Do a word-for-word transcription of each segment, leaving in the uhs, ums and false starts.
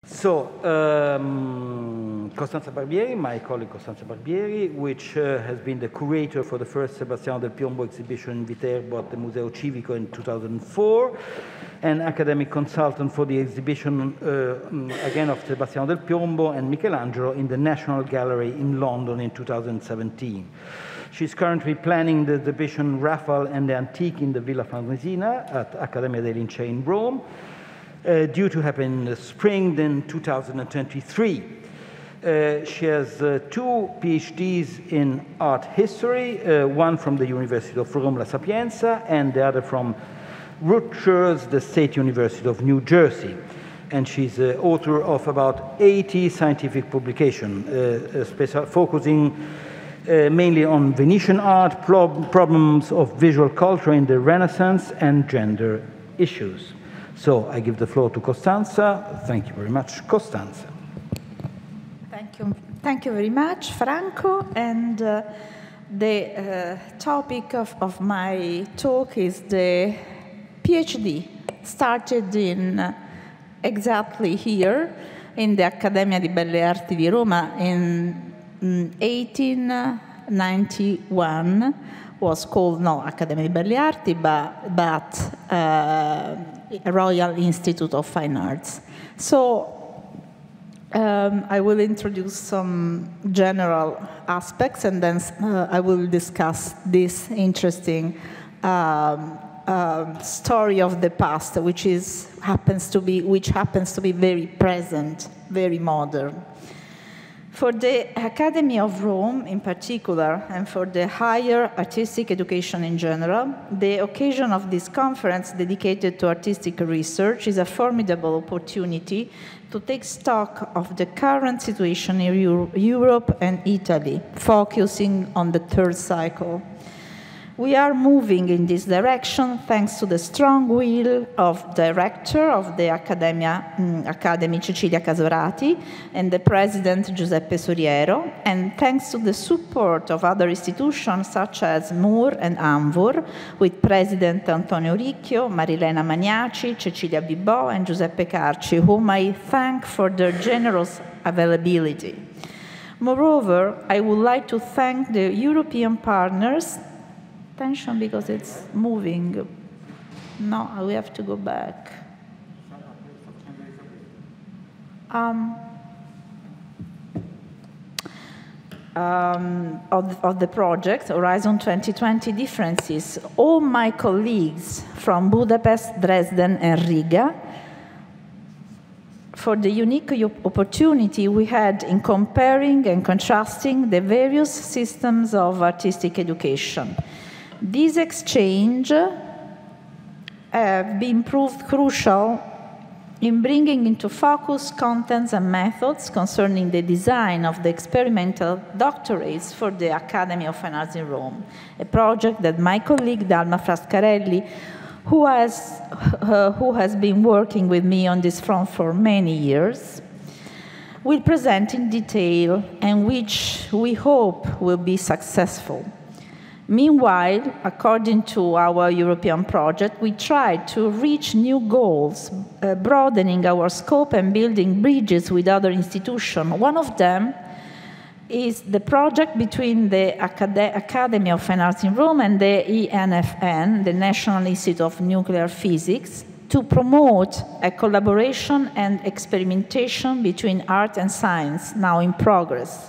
So, um, Costanza Barbieri, my colleague Costanza Barbieri, which uh, has been the curator for the first Sebastiano del Piombo exhibition in Viterbo at the Museo Civico in two thousand four, and academic consultant for the exhibition, uh, again, of Sebastiano del Piombo and Michelangelo in the National Gallery in London in two thousand seventeen. She's currently planning the exhibition Raphael and the Antique in the Villa Farnesina at Accademia dei Lincei in Rome, Uh, due to happen in the spring in two thousand twenty-three. Uh, she has uh, two PhDs in art history, uh, one from the University of Rome La Sapienza and the other from Rutgers, the State University of New Jersey. And she's uh, author of about eighty scientific publications, uh, uh, focusing uh, mainly on Venetian art, prob problems of visual culture in the Renaissance, and gender issues. So I give the floor to Costanza. Thank you very much, Costanza. Thank you. Thank you very much, Franco. And uh, the uh, topic of, of my talk is the PhD, started in uh, exactly here in the Accademia di Belle Arti di Roma in um, eighteen ninety-one. Was called no Accademia di Belle Arti, but, but uh, Royal Institute of Fine Arts. So um, I will introduce some general aspects, and then uh, I will discuss this interesting um, uh, story of the past, which is happens to be which happens to be very present, very modern. For the Academy of Rome in particular, and for the higher artistic education in general, the occasion of this conference dedicated to artistic research is a formidable opportunity to take stock of the current situation in Euro Europe and Italy, focusing on the third cycle. We are moving in this direction thanks to the strong will of the director of the Accademia, um, Academy, Cecilia Casorati, and the president, Giuseppe Soriero, and thanks to the support of other institutions such as Moore and Anvur, with President Antonio Ricchio, Marilena Magnaci, Cecilia Bibò, and Giuseppe Carci, whom I thank for their generous availability. Moreover, I would like to thank the European partners. Attention, because it's moving. No, we have to go back. Um, um, of, of the project, Horizon twenty twenty Differences, all my colleagues from Budapest, Dresden, and Riga, for the unique opportunity we had in comparing and contrasting the various systems of artistic education. This exchange have been proved crucial in bringing into focus contents and methods concerning the design of the experimental doctorates for the Academy of Fine Arts in Rome, a project that my colleague Dalma Frascarelli, who has, uh, who has been working with me on this front for many years, will present in detail and which we hope will be successful. Meanwhile, according to our European project, we tried to reach new goals, uh, broadening our scope and building bridges with other institutions. One of them is the project between the Acad Academy of Fine Arts in Rome and the E N F N, the National Institute of Nuclear Physics, to promote a collaboration and experimentation between art and science, now in progress.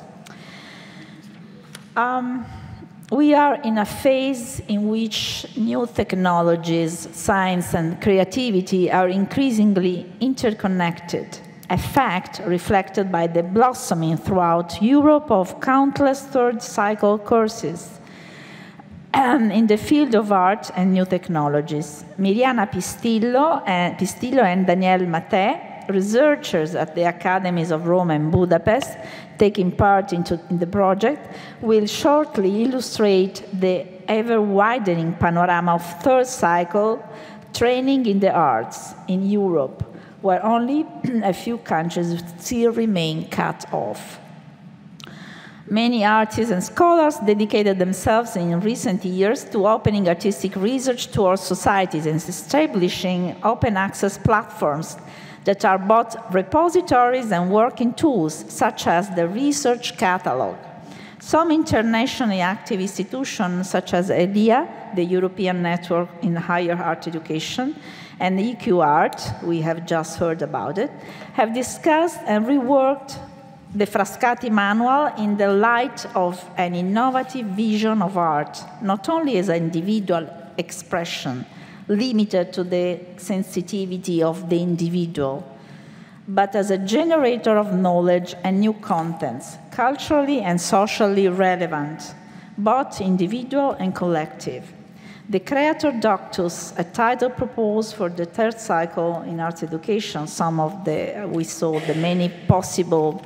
Um, We are in a phase in which new technologies, science, and creativity are increasingly interconnected, a fact reflected by the blossoming throughout Europe of countless third-cycle courses um, in the field of art and new technologies. Miriana Pistillo and, Pistillo and Danielle Maté, researchers at the Academies of Rome and Budapest, taking part into, in the project, will shortly illustrate the ever-widening panorama of third-cycle training in the arts in Europe, where only a few countries still remain cut off. Many artists and scholars dedicated themselves in recent years to opening artistic research to our societies and establishing open access platforms that are both repositories and working tools, such as the research catalog. Some internationally active institutions, such as E L I A, the European Network in Higher Art Education, and E Q Art, we have just heard about it, have discussed and reworked the Frascati Manual in the light of an innovative vision of art, not only as an individual expression limited to the sensitivity of the individual, but as a generator of knowledge and new contents, culturally and socially relevant, both individual and collective. The Creator Doctus, a title proposed for the third cycle in arts education, some of the, we saw the many possible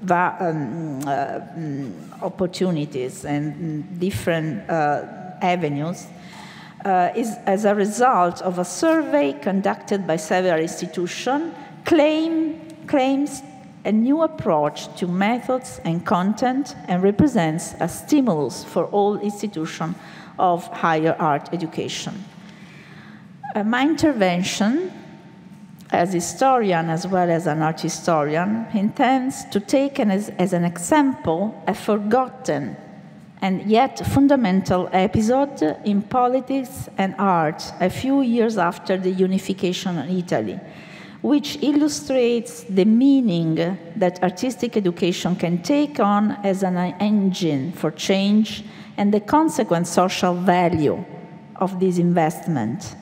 um, uh, opportunities and different uh, avenues, uh, is as a result of a survey conducted by several institutions, claim, claims a new approach to methods and content and represents a stimulus for all institutions of higher art education. Uh, my intervention as historian as well as an art historian intends to take an, as, as an example a forgotten and yet fundamental episode in politics and art a few years after the unification of Italy, which illustrates the meaning that artistic education can take on as an engine for change and the consequent social value of this investment.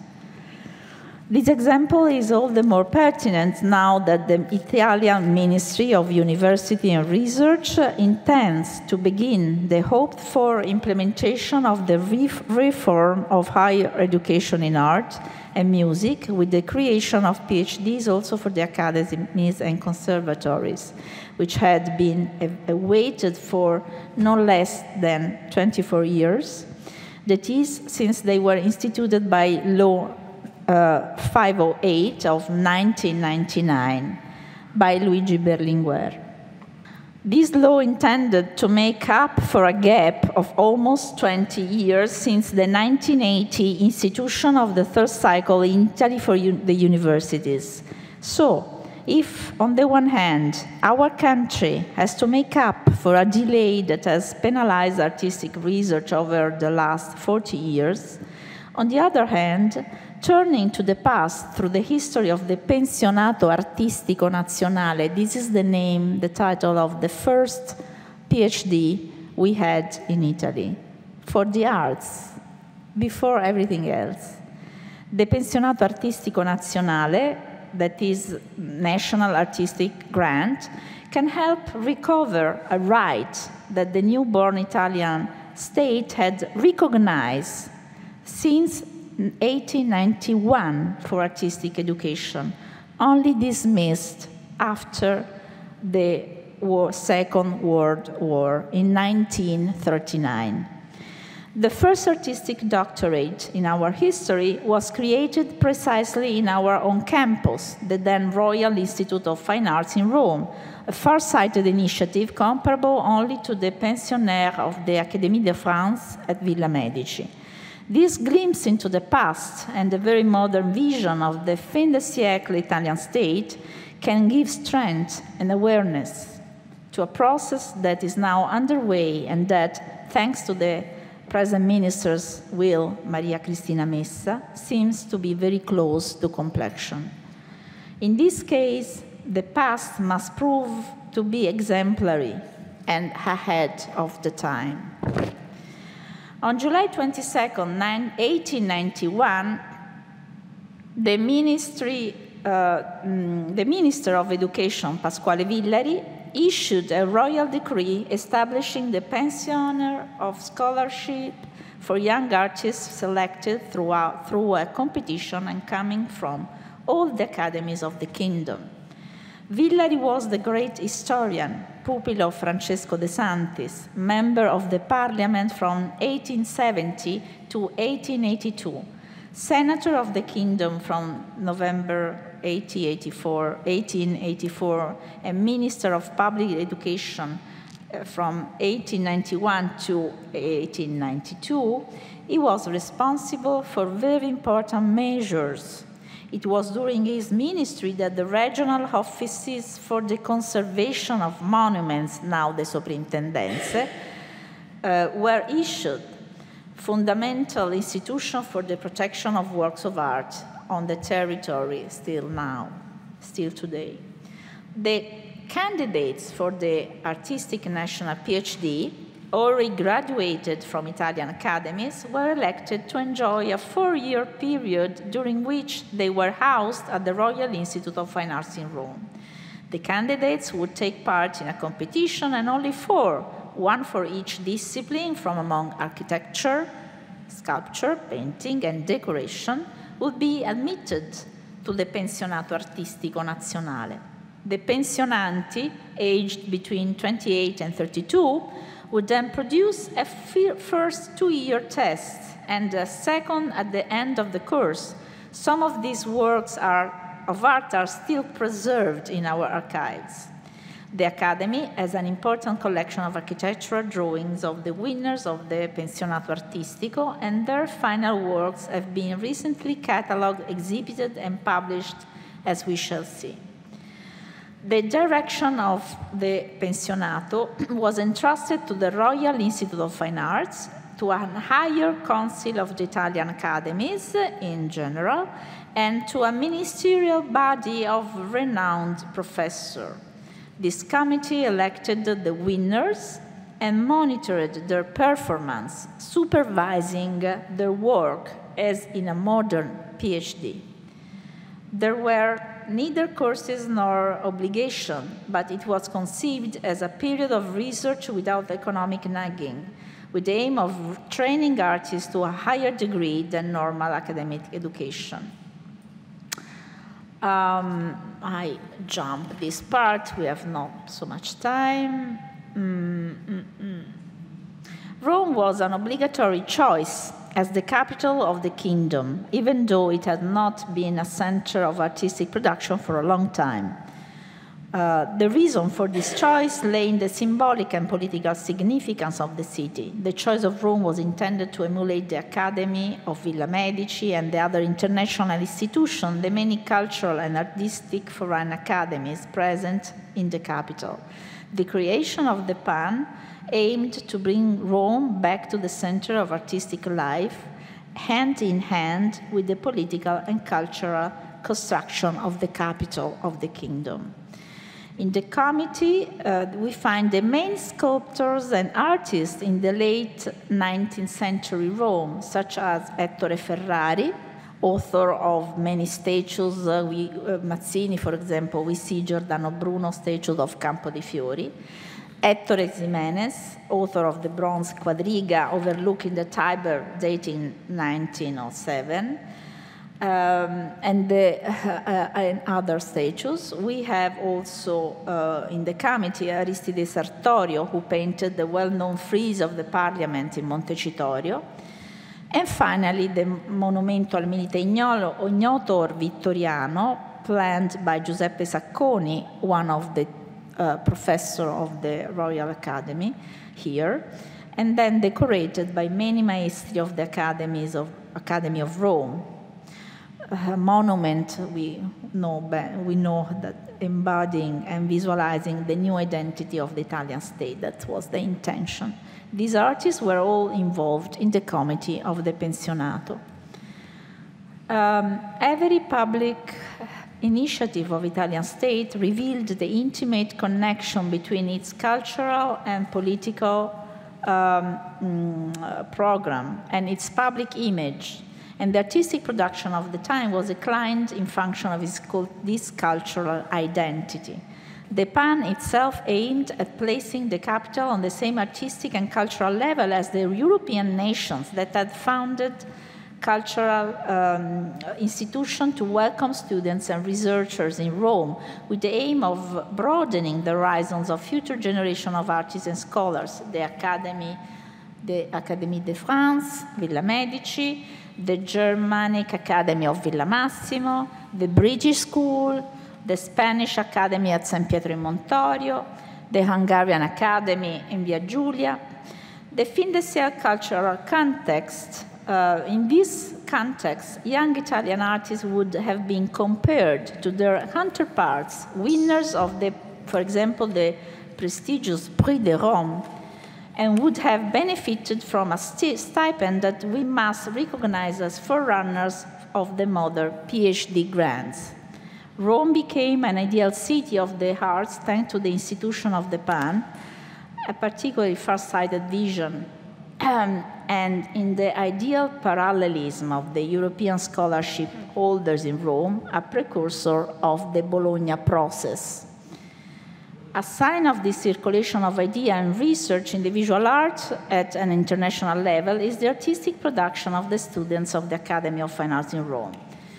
This example is all the more pertinent now that the Italian Ministry of University and Research intends to begin the hoped-for implementation of the reform of higher education in art and music with the creation of PhDs also for the academies and conservatories, which had been awaited for no less than twenty-four years. That is, since they were instituted by law uh, five oh eight of nineteen ninety-nine by Luigi Berlinguer. This law intended to make up for a gap of almost twenty years since the nineteen eighty institution of the third cycle in Italy for un the universities. So, if, on the one hand, our country has to make up for a delay that has penalized artistic research over the last forty years, on the other hand, turning to the past through the history of the Pensionato Artistico Nazionale, this is the name, the title of the first PhD we had in Italy, for the arts, before everything else. The Pensionato Artistico Nazionale, that is National Artistic Grant, can help recover a right that the newborn Italian state had recognized since eighteen ninety-one for artistic education, only dismissed after the war, Second World War in nineteen thirty-nine. The first artistic doctorate in our history was created precisely in our own campus, the then Royal Institute of Fine Arts in Rome, a far-sighted initiative comparable only to the pensionnaire of the Académie de France at Villa Medici. This glimpse into the past and the very modern vision of the fin de siècle Italian state can give strength and awareness to a process that is now underway and that, thanks to the present minister's will, Maria Cristina Messa, seems to be very close to completion. In this case, the past must prove to be exemplary and ahead of the time. On July twenty-second, eighteen ninety-one, the, ministry, uh, the Minister of Education, Pasquale Villari, issued a royal decree establishing the pensioner of scholarship for young artists selected throughout, through a competition and coming from all the academies of the kingdom. Villari was the great historian, pupil of Francesco De Santis, member of the parliament from eighteen seventy to eighteen eighty-two, senator of the kingdom from November eighteen eighty-four, and minister of public education from eighteen ninety-one to eighteen ninety-two. He was responsible for very important measures It was during his ministry that the regional offices for the conservation of monuments, now the Soprintendenze, uh, were issued, fundamental institution for the protection of works of art on the territory still now, still today. The candidates for the Artistic National PhD, already graduated from Italian academies, were elected to enjoy a four-year period during which they were housed at the Royal Institute of Fine Arts in Rome. The candidates would take part in a competition, and only four, one for each discipline from among architecture, sculpture, painting, and decoration, would be admitted to the Pensionato Artistico Nazionale. The pensionanti, aged between twenty-eight and thirty-two, would then produce a first two-year test and a second at the end of the course. Some of these works are, of art are still preserved in our archives. The Academy has an important collection of architectural drawings of the winners of the Pensionato Artistico, and their final works have been recently catalogued, exhibited, and published, as we shall see. The direction of the Pensionato was entrusted to the Royal Institute of Fine Arts, to a higher council of the Italian academies in general, and to a ministerial body of renowned professors. This committee elected the winners and monitored their performance, supervising their work as in a modern PhD. There were neither courses nor obligation, but it was conceived as a period of research without economic nagging, with the aim of training artists to a higher degree than normal academic education. Um, I jump this part, we have not so much time. Mm, mm, mm. Rome was an obligatory choice as the capital of the kingdom, even though it had not been a center of artistic production for a long time. Uh, the reason for this choice lay in the symbolic and political significance of the city. The choice of Rome was intended to emulate the Academy of Villa Medici and the other international institutions, the many cultural and artistic foreign academies present in the capital. The creation of the P A N aimed to bring Rome back to the center of artistic life, hand in hand with the political and cultural construction of the capital of the kingdom. In the committee, uh, we find the main sculptors and artists in the late nineteenth century Rome, such as Ettore Ferrari, author of many statues. Uh, we, uh, Mazzini, for example, we see Giordano Bruno statues of Campo dei Fiori. Ettore Ximenes, author of the bronze quadriga overlooking the Tiber, dating nineteen oh seven. Um, and, the, uh, and other statues. We have also uh, in the committee Aristide Sartorio, who painted the well-known frieze of the Parliament in Montecitorio. And finally, the Monumento al Milite Ignoto or Vittoriano, planned by Giuseppe Sacconi, one of the uh, professors of the Royal Academy here, and then decorated by many maestri of the academies of Academy of Rome. A monument we know, we know that embodying and visualizing the new identity of the Italian state. That was the intention. These artists were all involved in the committee of the Pensionato. Um, every public initiative of Italian state revealed the intimate connection between its cultural and political um, mm, program and its public image. And the artistic production of the time was declined in function of this cultural identity. The P A N itself aimed at placing the capital on the same artistic and cultural level as the European nations that had founded cultural um, institutions to welcome students and researchers in Rome, with the aim of broadening the horizons of future generations of artists and scholars. The Academy, the Académie de France, Villa Medici, the Germanic Academy of Villa Massimo, the British School, the Spanish Academy at San Pietro in Montorio, the Hungarian Academy in Via Giulia. The fin de siècle cultural context, uh, in this context, young Italian artists would have been compared to their counterparts, winners of the, for example, the prestigious Prix de Rome, and would have benefited from a stipend that we must recognize as forerunners of the modern PhD grants. Rome became an ideal city of the arts thanks to the institution of the PAN, a particularly far-sighted vision, um, and in the ideal parallelism of the European scholarship holders in Rome, a precursor of the Bologna process. A sign of this circulation of idea and research in the visual arts at an international level is the artistic production of the students of the Academy of Fine Arts in Rome.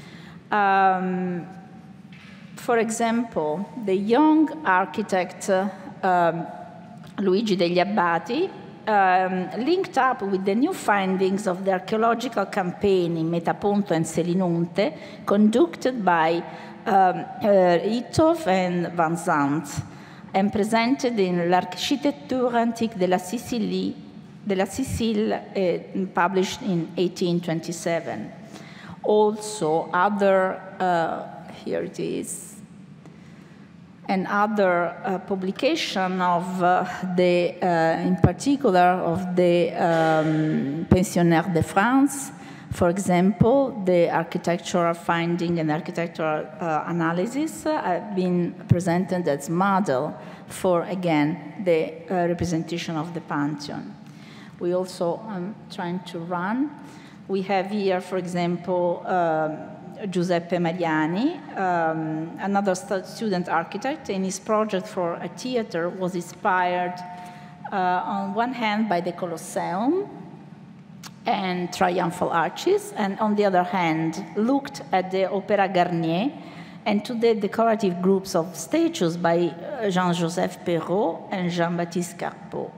Um, for example, the young architect uh, um, Luigi degli Abbati um, linked up with the new findings of the archaeological campaign in Metaponto and Selinunte conducted by um, uh, Hitov and Van Zandt, and presented in L'Architecture Antique de la Sicile, de la Sicile uh, published in eighteen twenty-seven. Also, other, uh, here it is, and other uh, publication of uh, the, uh, in particular, of the um, Pensionnaires de France. For example, the architectural finding and architectural uh, analysis uh, have been presented as model for, again, the uh, representation of the Pantheon. We also, um, trying to run, we have here, for example, um, Giuseppe Mariani, um, another st student architect, and his project for a theater was inspired uh, on one hand by the Colosseum and triumphal arches, and on the other hand, looked at the Opéra Garnier and to the decorative groups of statues by Jean-Joseph Perrault and Jean-Baptiste Carpeaux,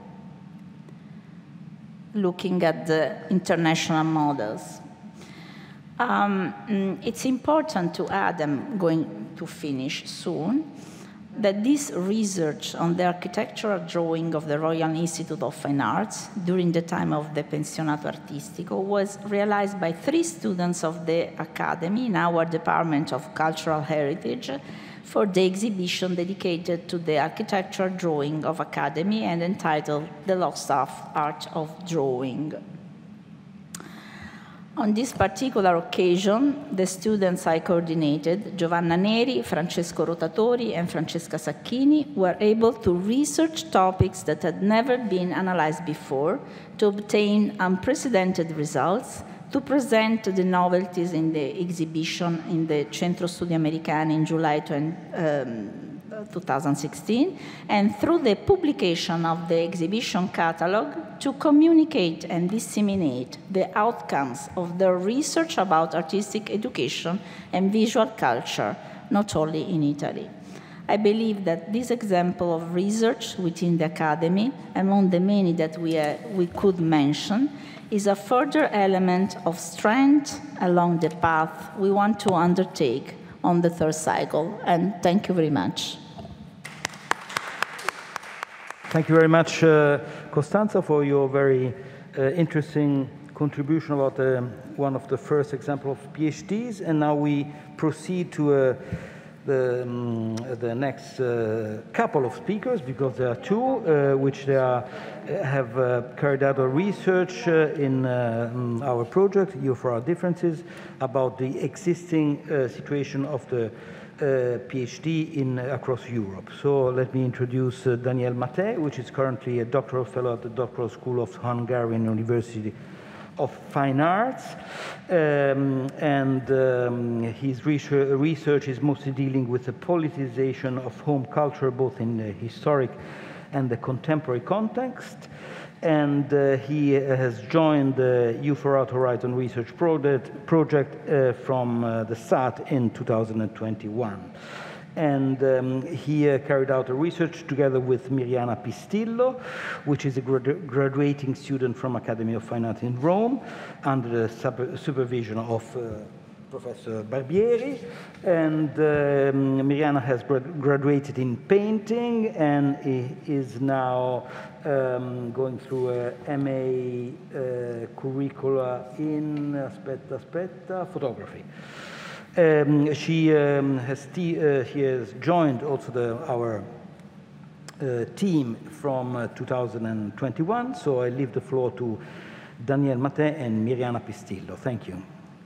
looking at the international models. Um, it's important to add, I'm going to finish soon, that this research on the architectural drawing of the Royal Institute of Fine Arts during the time of the Pensionato Artistico was realized by three students of the Academy in our Department of Cultural Heritage for the exhibition dedicated to the architectural drawing of Academy and entitled The Lost Art of Drawing. On this particular occasion, the students I coordinated, Giovanna Neri, Francesco Rotatori, and Francesca Sacchini, were able to research topics that had never been analyzed before, to obtain unprecedented results, to present the novelties in the exhibition in the Centro Studi Americani in July twenty sixteen, and through the publication of the exhibition catalog, to communicate and disseminate the outcomes of their research about artistic education and visual culture, not only in Italy. I believe that this example of research within the Academy, among the many that we, uh, we could mention, is a further element of strength along the path we want to undertake on the third cycle. And thank you very much. Thank you very much, uh, Costanza, for your very uh, interesting contribution about uh, one of the first example of PhDs. And now we proceed to uh, the, um, the next uh, couple of speakers, because there are two, uh, which they are, have uh, carried out a research uh, in uh, our project, U for Our Differences, about the existing uh, situation of the Uh, PhD in uh, across Europe. So let me introduce uh, Daniel Maté, which is currently a doctoral fellow at the Doctoral School of Hungarian University of Fine Arts, um, and um, his research, research is mostly dealing with the politicization of home culture, both in the historic and the contemporary context. And uh, he has joined the U for Art Horizon Research Project, project uh, from uh, the start in two thousand twenty-one. And um, he uh, carried out a research together with Miriana Pistillo, which is a gradu graduating student from Academy of Fine Arts in Rome, under the sub supervision of uh, Professor Barbieri, and um, Miriana has graduated in painting and is now um, going through a M A uh, curricula in aspetta, aspetta, photography. Um, she um, has uh, she has joined also the, our uh, team from uh, two thousand twenty-one. So I leave the floor to Daniel Matin and Miriana Pistillo. Thank you.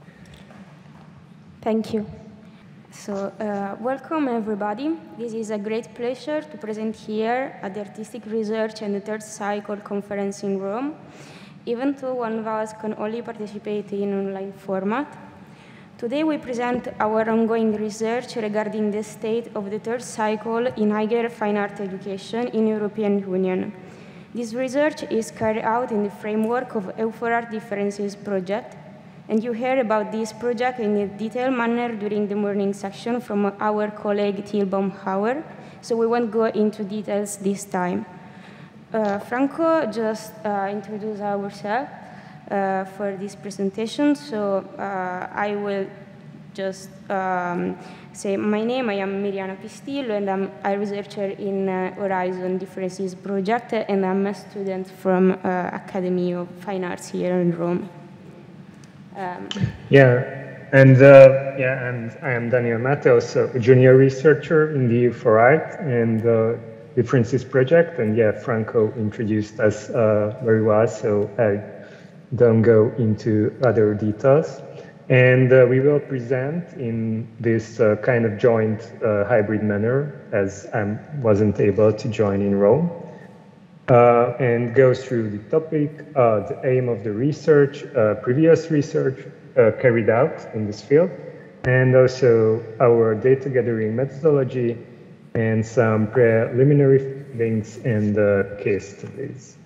Thank you. So, uh, welcome everybody. This is a great pleasure to present here at the Artistic Research and the Third Cycle Conference in Rome, even though one of us can only participate in online format. Today we present our ongoing research regarding the state of the third cycle in higher fine art education in European Union. This research is carried out in the framework of E U four Art Differences project, and you heard about this project in a detailed manner during the morning section from our colleague Till Baumhauer, so we won't go into details this time. Uh, Franco just uh, introduced ourselves uh, for this presentation, so uh, I will just um, say my name. I am Miriana Pistillo, and I'm a researcher in uh, Horizon Differences project, and I'm a student from uh, Academy of Fine Arts here in Rome. Um, yeah, and uh, yeah, and I am Daniel Matin, also a junior researcher in the E U four Art and uh, Differences project. And yeah, Franco introduced us uh, very well, so I don't go into other details. And uh, we will present in this uh, kind of joint uh, hybrid manner, as I wasn't able to join in Rome. Uh, and go through the topic, uh, the aim of the research, uh, previous research uh, carried out in this field, and also our data gathering methodology and some preliminary links and uh, case studies.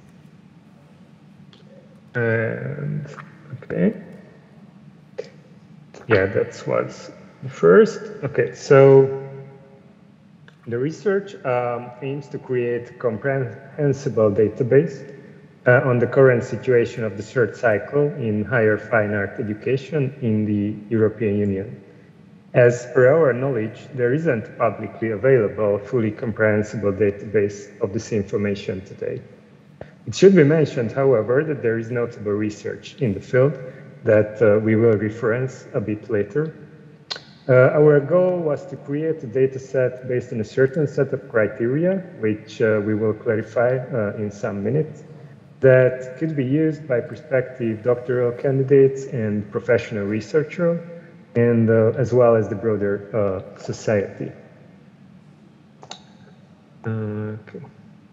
And okay, yeah, that was the first. Okay, so the research um, aims to create a comprehensible database uh, on the current situation of the third cycle in higher fine art education in the European Union. As per our knowledge, there isn't a publicly available, fully comprehensible database of this information today. It should be mentioned, however, that there is notable research in the field that uh, we will reference a bit later. Uh, our goal was to create a data set based on a certain set of criteria, which uh, we will clarify uh, in some minutes, that could be used by prospective doctoral candidates and professional researchers, and uh, as well as the broader uh, society. Uh, okay.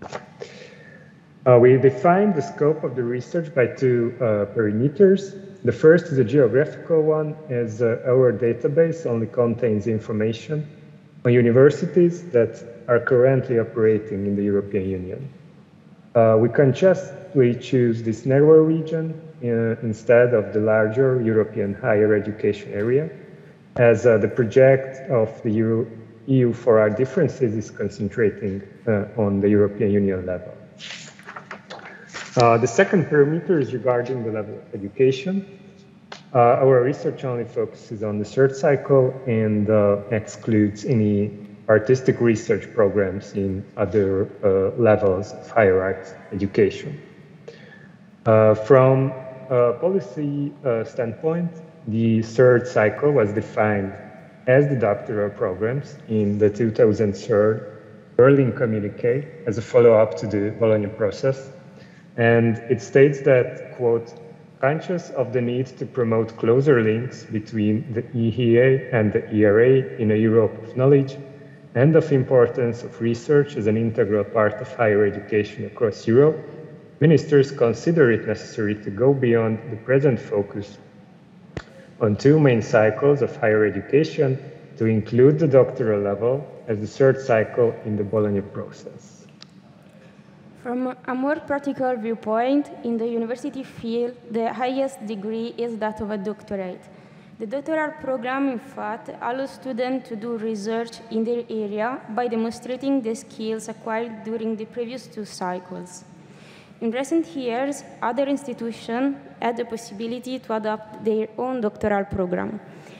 Uh, we defined the scope of the research by two uh, perimeters. The first is a geographical one, as uh, our database only contains information on universities that are currently operating in the European Union. Uh, we consciously choose this narrower region uh, instead of the larger European higher education area, as uh, the project of the Euro E U four Art Differences is concentrating uh, on the European Union level. Uh, the second parameter is regarding the level of education. Uh, our research only focuses on the third cycle and uh, excludes any artistic research programs in other uh, levels of higher art education. Uh, from a policy uh, standpoint, the third cycle was defined as the doctoral programs in the two thousand three Berlin Communique as a follow-up to the Bologna process. And it states that, quote, conscious of the need to promote closer links between the E H A and the E R A in a Europe of knowledge, and of importance of research as an integral part of higher education across Europe, ministers consider it necessary to go beyond the present focus on two main cycles of higher education to include the doctoral level as the third cycle in the Bologna process. From a more practical viewpoint, in the university field, the highest degree is that of a doctorate. The doctoral program, in fact, allows students to do research in their area by demonstrating the skills acquired during the previous two cycles. In recent years, other institutions had the possibility to adopt their own doctoral program.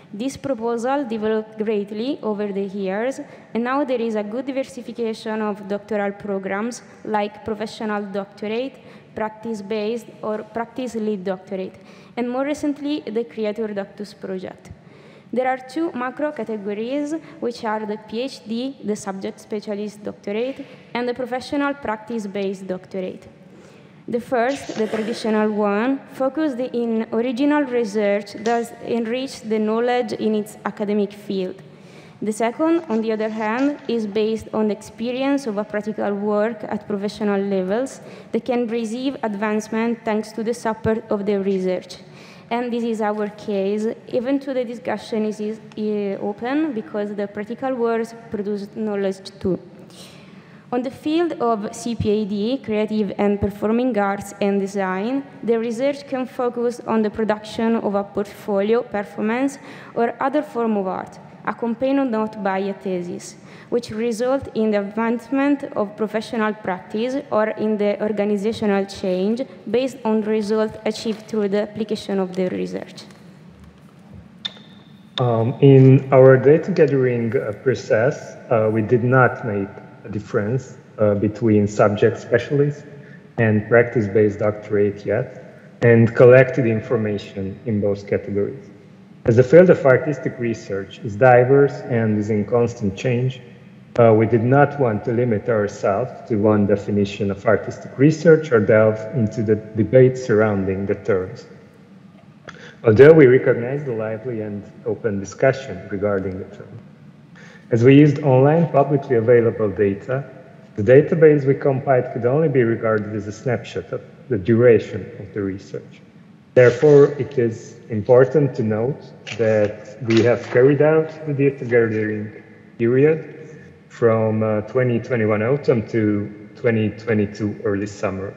This proposal developed greatly over the years, and now there is a good diversification of doctoral programs like professional doctorate, practice-based, or practice-lead doctorate, and more recently, the Creator Doctus project. There are two macro categories, which are the PhD, the subject specialist doctorate, and the professional practice-based doctorate. The first, the traditional one, focused in original research that enriched the knowledge in its academic field. The second, on the other hand, is based on the experience of a practical work at professional levels that can receive advancement thanks to the support of the research. And this is our case, even though the discussion is, is uh, open, because the practical works produce knowledge too. On the field of C P A D, creative and performing arts and design, the research can focus on the production of a portfolio, performance, or other form of art, accompanied not by a thesis, which result in the advancement of professional practice or in the organizational change based on results achieved through the application of the research. Um, in our data gathering uh, process, uh, we did not make a difference uh, between subject specialists and practice-based doctorate yet, and collected information in both categories. As the field of artistic research is diverse and is in constant change, uh, we did not want to limit ourselves to one definition of artistic research or delve into the debate surrounding the terms. Although we recognize the lively and open discussion regarding the term. As we used online publicly available data, the database we compiled could only be regarded as a snapshot of the duration of the research. Therefore, it is important to note that we have carried out the data gathering period from uh, twenty twenty-one autumn to twenty twenty-two early summer.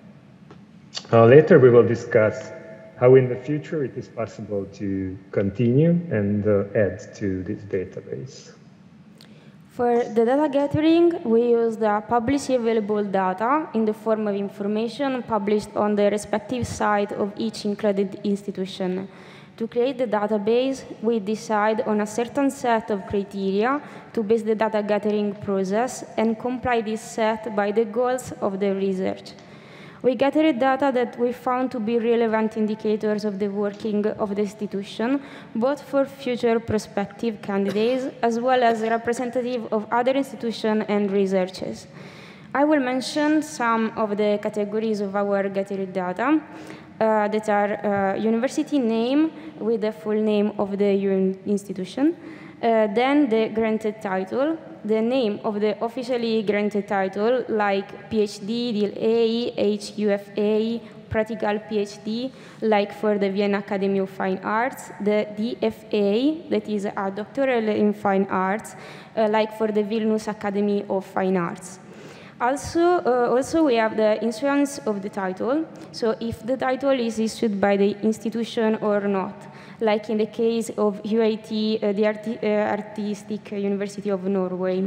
Uh, later, we will discuss how in the future it is possible to continue and uh, add to this database. For the data gathering, we use the publicly available data in the form of information published on the respective site of each included institution. To create the database, we decide on a certain set of criteria to base the data gathering process and comply this set by the goals of the research. We gathered data that we found to be relevant indicators of the working of the institution, both for future prospective candidates as well as representative of other institutions and researchers. I will mention some of the categories of our gathered data uh, that are uh, university name with the full name of the institution, uh, then the granted title, the name of the officially granted title, like PhD, D L A, H U F A, practical PhD, like for the Vienna Academy of Fine Arts, the D F A, that is a doctoral in fine arts, uh, like for the Vilnius Academy of Fine Arts. Also, uh, also, we have the issuance of the title, so if the title is issued by the institution or not, like in the case of U I T, uh, the Arti uh, Artistic University of Norway.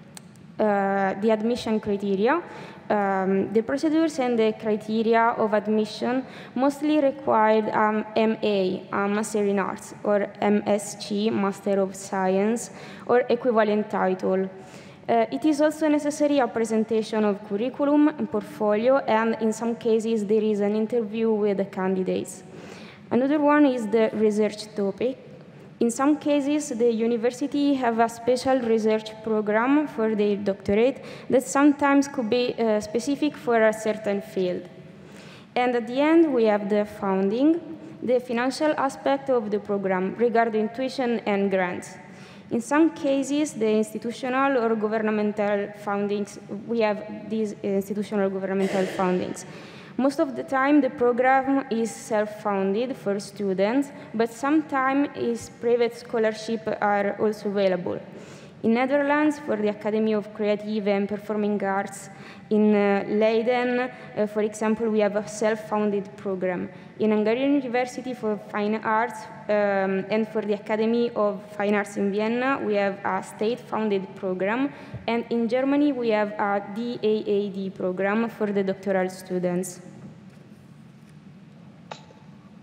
Uh, the admission criteria, um, the procedures and the criteria of admission mostly required um, M A, uh, Master in Arts, or M S C, Master of Science, or equivalent title. Uh, it is also necessary a presentation of curriculum and portfolio, and in some cases there is an interview with the candidates. Another one is the research topic. In some cases, the university have a special research program for their doctorate that sometimes could be uh, specific for a certain field. And at the end, we have the funding, the financial aspect of the program regarding tuition and grants. In some cases, the institutional or governmental fundings, we have these institutional governmental fundings. Most of the time, the program is self-funded for students, but sometimes is private scholarships are also available. In Netherlands, for the Academy of Creative and Performing Arts, in uh, Leiden, uh, for example, we have a self-funded program. In Hungarian University for Fine Arts um, and for the Academy of Fine Arts in Vienna, we have a state-funded program. And in Germany, we have a D A A D program for the doctoral students.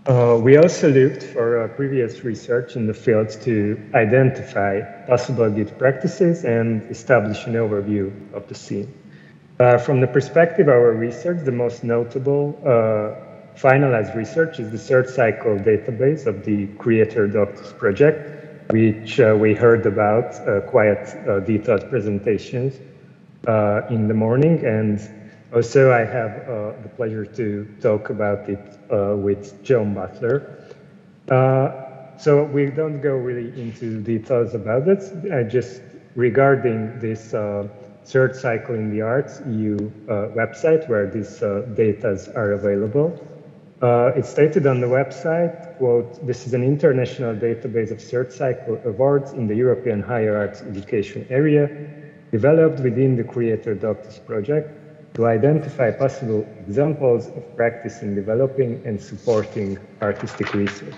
Uh, we also looked for uh, previous research in the field to identify possible good practices and establish an overview of the scene. Uh, from the perspective of our research, the most notable uh, finalized research is the Search Cycle database of the Creator Doctors project, which uh, we heard about uh, quite uh, detailed presentations uh, in the morning. And also I have uh, the pleasure to talk about it uh, with John Butler. Uh, so we don't go really into details about it. I just regarding this uh, Search Cycle in the Arts E U uh, website where these uh, data are available. Uh, it's stated on the website, quote, "This is an international database of Search Cycle awards in the European higher arts education area, developed within the Creator Doctors project to identify possible examples of practice in developing and supporting artistic research."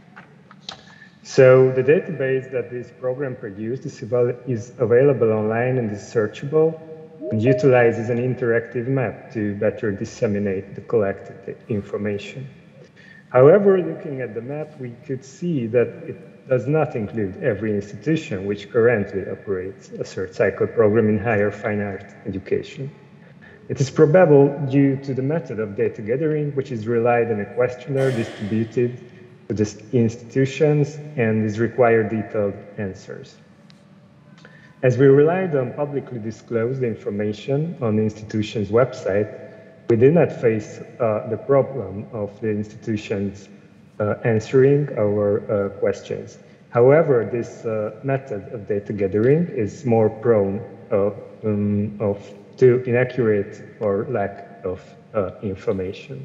So the database that this program produced is, is available online and is searchable and utilizes an interactive map to better disseminate the collected information. However, looking at the map, we could see that it does not include every institution which currently operates a Search Cycle program in higher fine art education. It is probable due to the method of data gathering, which is relied on a questionnaire distributed to the institutions and is required detailed answers. As we relied on publicly disclosed information on the institution's website, we did not face uh, the problem of the institutions uh, answering our uh, questions. However, this uh, method of data gathering is more prone uh, um, of, to inaccurate or lack of uh, information.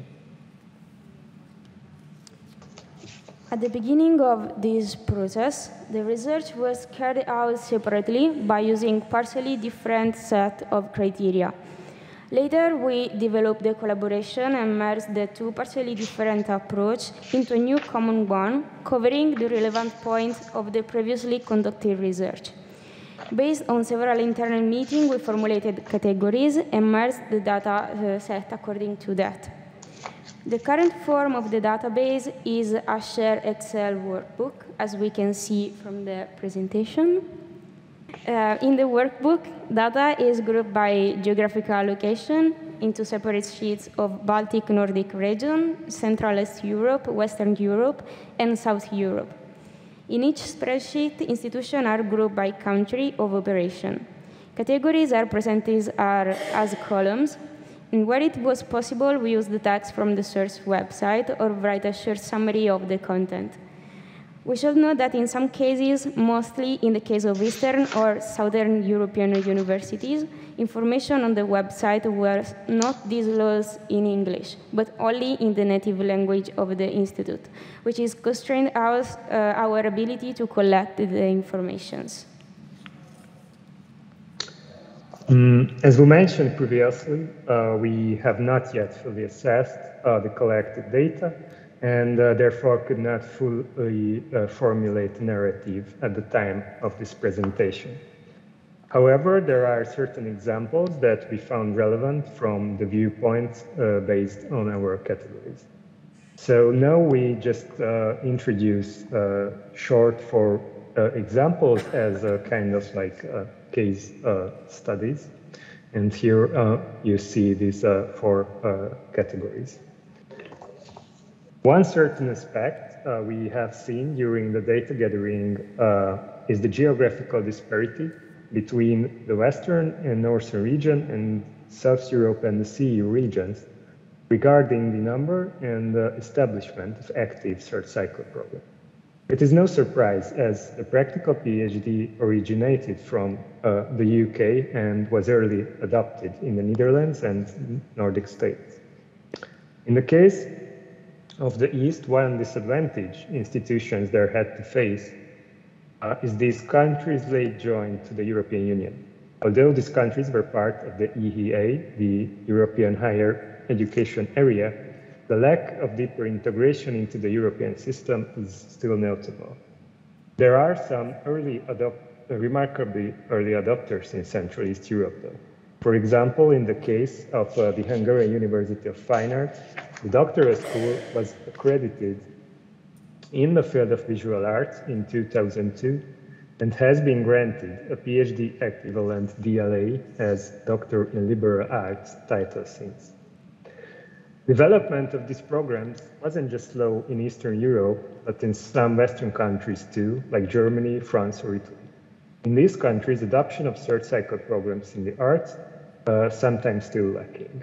At the beginning of this process, the research was carried out separately by using partially different set of criteria. Later, we developed the collaboration and merged the two partially different approaches into a new common one, covering the relevant points of the previously conducted research. Based on several internal meetings, we formulated categories and merged the data set according to that. The current form of the database is a shared Excel workbook, as we can see from the presentation. Uh, in the workbook, data is grouped by geographical location into separate sheets of Baltic Nordic region, Central East Europe, Western Europe, and South Europe. In each spreadsheet, institutions are grouped by country of operation. Categories are presented are, as columns. And where it was possible, we used the text from the search website or write a short summary of the content. We should note that in some cases, mostly in the case of Eastern or Southern European universities, information on the website was not disclosed in English, but only in the native language of the institute, which is constrained our, uh, our ability to collect the information. Mm, as we mentioned previously, uh, we have not yet fully assessed uh, the collected data and uh, therefore could not fully uh, formulate a narrative at the time of this presentation. However, there are certain examples that we found relevant from the viewpoints uh, based on our categories. So now we just uh, introduce uh, short for uh, examples as a kind of like uh, case uh, studies. And here uh, you see these uh, four uh, categories. One certain aspect uh, we have seen during the data gathering uh, is the geographical disparity between the Western and Northern region and South Europe and the C E U regions regarding the number and the establishment of active Search Cycle programs. It is no surprise, as the practical PhD originated from uh, the U K and was early adopted in the Netherlands and Nordic states. In the case of the East, one disadvantage institutions there had to face uh, is these countries late joined to the European Union. Although these countries were part of the E E A, the European Higher Education Area, the lack of deeper integration into the European system is still notable. There are some early adopt, uh, remarkably early adopters in Central East Europe, though. For example, in the case of uh, the Hungarian University of Fine Arts, the doctoral school was accredited in the field of visual arts in two thousand two and has been granted a PhD equivalent D L A as Doctor in Liberal Arts title since. Development of these programs wasn't just slow in Eastern Europe, but in some Western countries too, like Germany, France, or Italy. In these countries, adoption of third cycle programs in the arts uh, sometimes still lacking.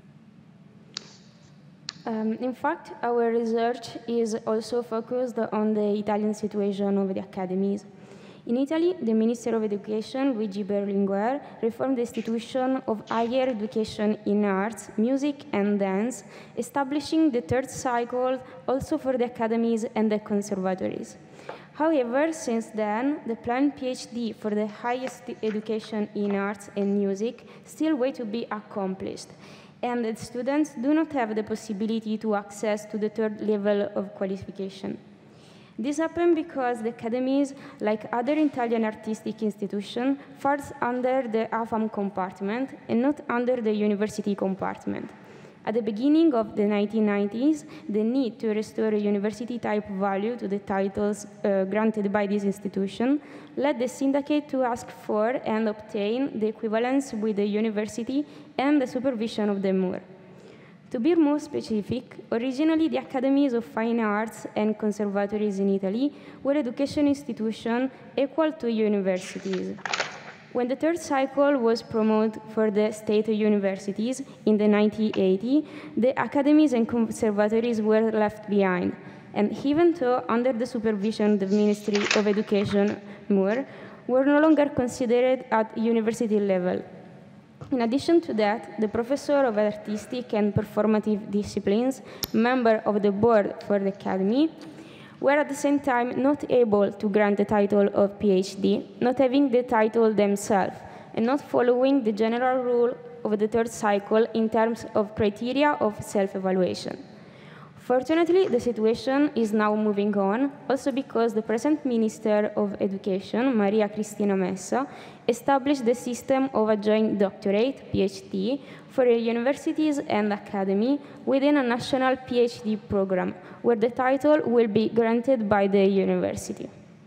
Um, in fact, our research is also focused on the Italian situation of the academies. In Italy, the Minister of Education, Luigi Berlinguer, reformed the institution of higher education in arts, music, and dance, establishing the third cycle also for the academies and the conservatories. However, since then, the planned PhD for the highest education in arts and music still wait to be accomplished, and the students do not have the possibility to access to the third level of qualification. This happened because the academies, like other Italian artistic institutions, falls under the A F A M compartment and not under the university compartment. At the beginning of the nineteen nineties, the need to restore a university-type value to the titles uh, granted by this institution led the syndicate to ask for and obtain the equivalence with the university and the supervision of the M U R. To be more specific, originally the academies of fine arts and conservatories in Italy were education institutions equal to universities. When the third cycle was promoted for the state universities in the nineteen eighties, the academies and conservatories were left behind, and even though under the supervision of the Ministry of Education, M U R, were no longer considered at university level. In addition to that, the professor of artistic and performative disciplines, member of the board for the academy, were at the same time not able to grant the title of PhD, not having the title themselves, and not following the general rule of the third cycle in terms of criteria of self-evaluation. Fortunately, the situation is now moving on, also because the present Minister of Education, Maria Cristina Messa, established the system of a joint doctorate, PhD, for universities and academy within a national PhD program, where the title will be granted by the university.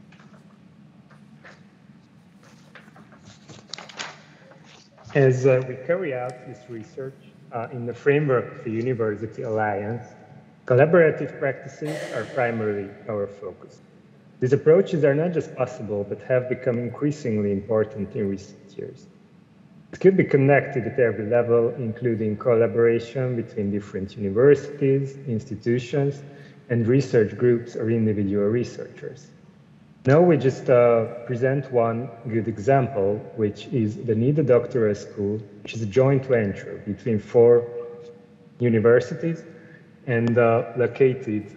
As uh, we carry out this research uh, in the framework of the University Alliance, collaborative practices are primarily our focus. These approaches are not just possible, but have become increasingly important in recent years. It could be connected at every level, including collaboration between different universities, institutions, and research groups or individual researchers. Now we just uh, present one good example, which is the NIDA Doctoral School, which is a joint venture between four universities and uh, located,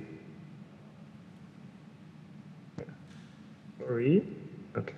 sorry, okay,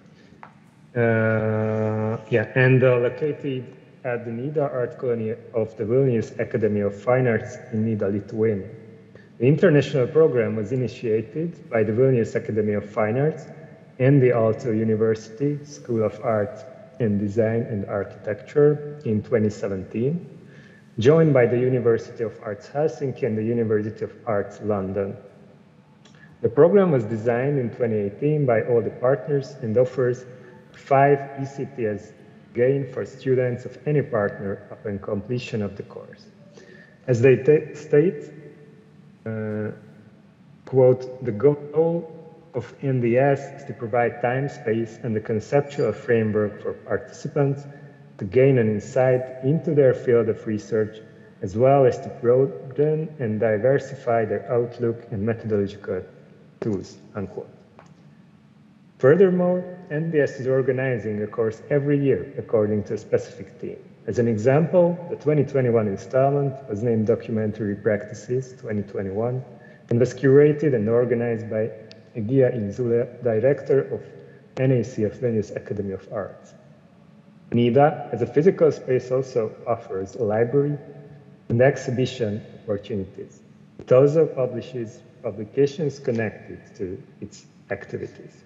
uh, yeah, and uh, located at the NIDA Art Colony of the Vilnius Academy of Fine Arts in NIDA, Lithuania. The international program was initiated by the Vilnius Academy of Fine Arts and the Aalto University School of Art and Design and Architecture in twenty seventeen. Joined by the University of Arts Helsinki and the University of Arts London. The program was designed in twenty eighteen by all the partners and offers five E C T S gain for students of any partner upon completion of the course. As they state, uh, quote, the goal of N D S is to provide time, space, and the conceptual framework for participants to gain an insight into their field of research, as well as to broaden and diversify their outlook and methodological tools, unquote. Furthermore, N D S is organizing a course every year according to a specific theme. As an example, the twenty twenty-one installment was named Documentary Practices twenty twenty-one and was curated and organized by Egia Insula, director of N A C F Vilnius Academy of Arts. NIDA, as a physical space, also offers a library and exhibition opportunities. It also publishes publications connected to its activities.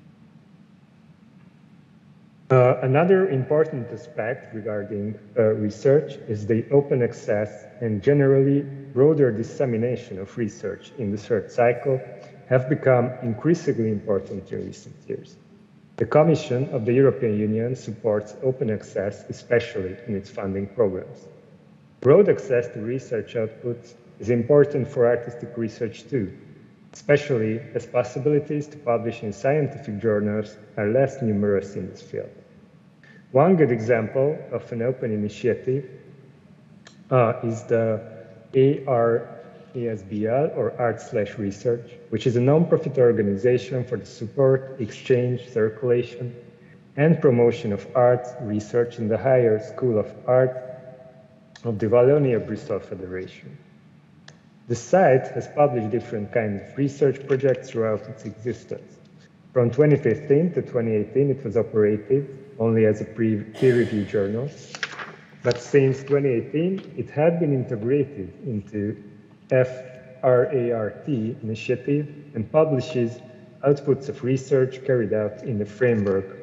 Uh, another important aspect regarding uh, research is the open access and generally broader dissemination of research in the third cycle have become increasingly important in recent years. The Commission of the European Union supports open access, especially in its funding programs. Broad access to research outputs is important for artistic research too, especially as possibilities to publish in scientific journals are less numerous in this field. One good example of an open initiative uh, is the A R A S B L, or Art Slash Research, which is a non-profit organization for the support, exchange, circulation, and promotion of art research in the Higher School of Art of the Wallonia-Brussels Federation. The site has published different kinds of research projects throughout its existence. From twenty fifteen to twenty eighteen, it was operated only as a peer-reviewed journal, but since twenty eighteen, it had been integrated into F R A R T initiative and publishes outputs of research carried out in the framework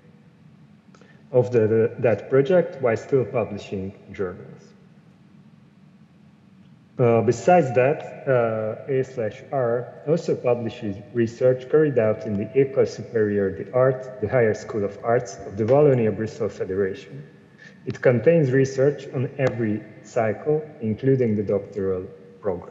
of the, the, that project while still publishing journals. Uh, besides that, uh, A slash R also publishes research carried out in the École Supérieure des Arts, the Higher School of Arts of the Wallonia-Brussels Federation. It contains research on every cycle, including the doctoral program.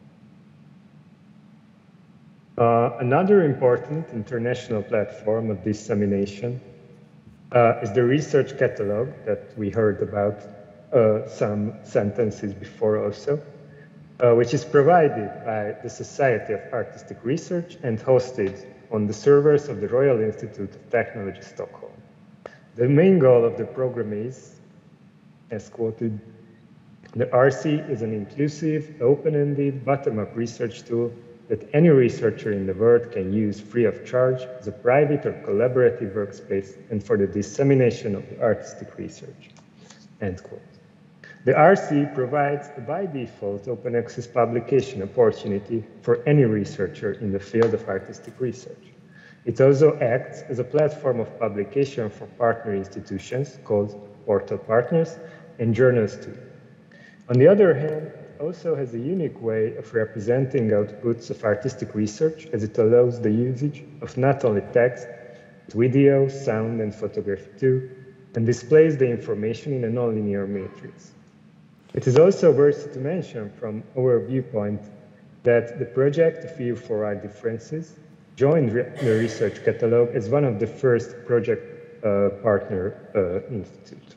Uh, another important international platform of dissemination uh, is the research catalog that we heard about uh, some sentences before also, uh, which is provided by the Society of Artistic Research and hosted on the servers of the Royal Institute of Technology, Stockholm. The main goal of the program is, as quoted, the R C is an inclusive, open-ended, bottom-up research tool that any researcher in the world can use free of charge as a private or collaborative workspace and for the dissemination of the artistic research, end quote. The R C provides a by default open access publication opportunity for any researcher in the field of artistic research. It also acts as a platform of publication for partner institutions called Portal Partners and journals too. On the other hand, it also has a unique way of representing outputs of artistic research as it allows the usage of not only text, but video, sound, and photography too, and displays the information in a nonlinear matrix. It is also worth to mention from our viewpoint that the project of E U for Art Differences joined re the research catalog as one of the first project uh, partner uh, institutes.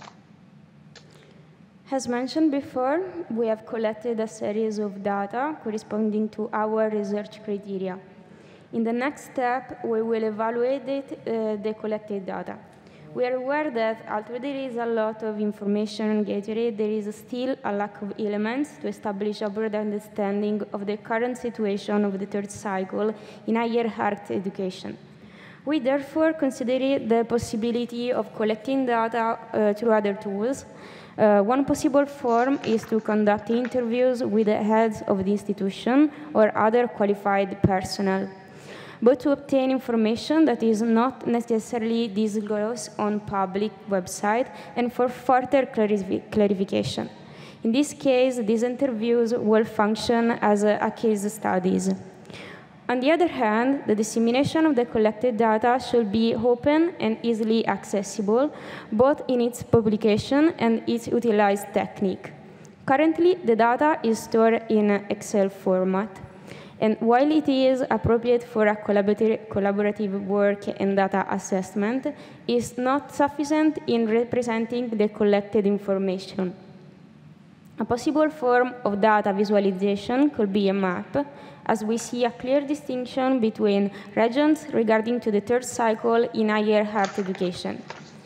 As mentioned before, we have collected a series of data corresponding to our research criteria. In the next step, we will evaluate it, uh, the collected data. We are aware that although there is a lot of information gathered, there is still a lack of elements to establish a broad understanding of the current situation of the third cycle in higher art education. We therefore consider the possibility of collecting data uh, through other tools. Uh, one possible form is to conduct interviews with the heads of the institution or other qualified personnel, but to obtain information that is not necessarily disclosed on public website and for further clarification. In this case, these interviews will function as a, a case studies. On the other hand, the dissemination of the collected data should be open and easily accessible, both in its publication and its utilized technique. Currently, the data is stored in Excel format. And while it is appropriate for a collaborative work and data assessment, it is not sufficient in representing the collected information. A possible form of data visualization could be a map, as we see a clear distinction between regions regarding to the third cycle in higher art education.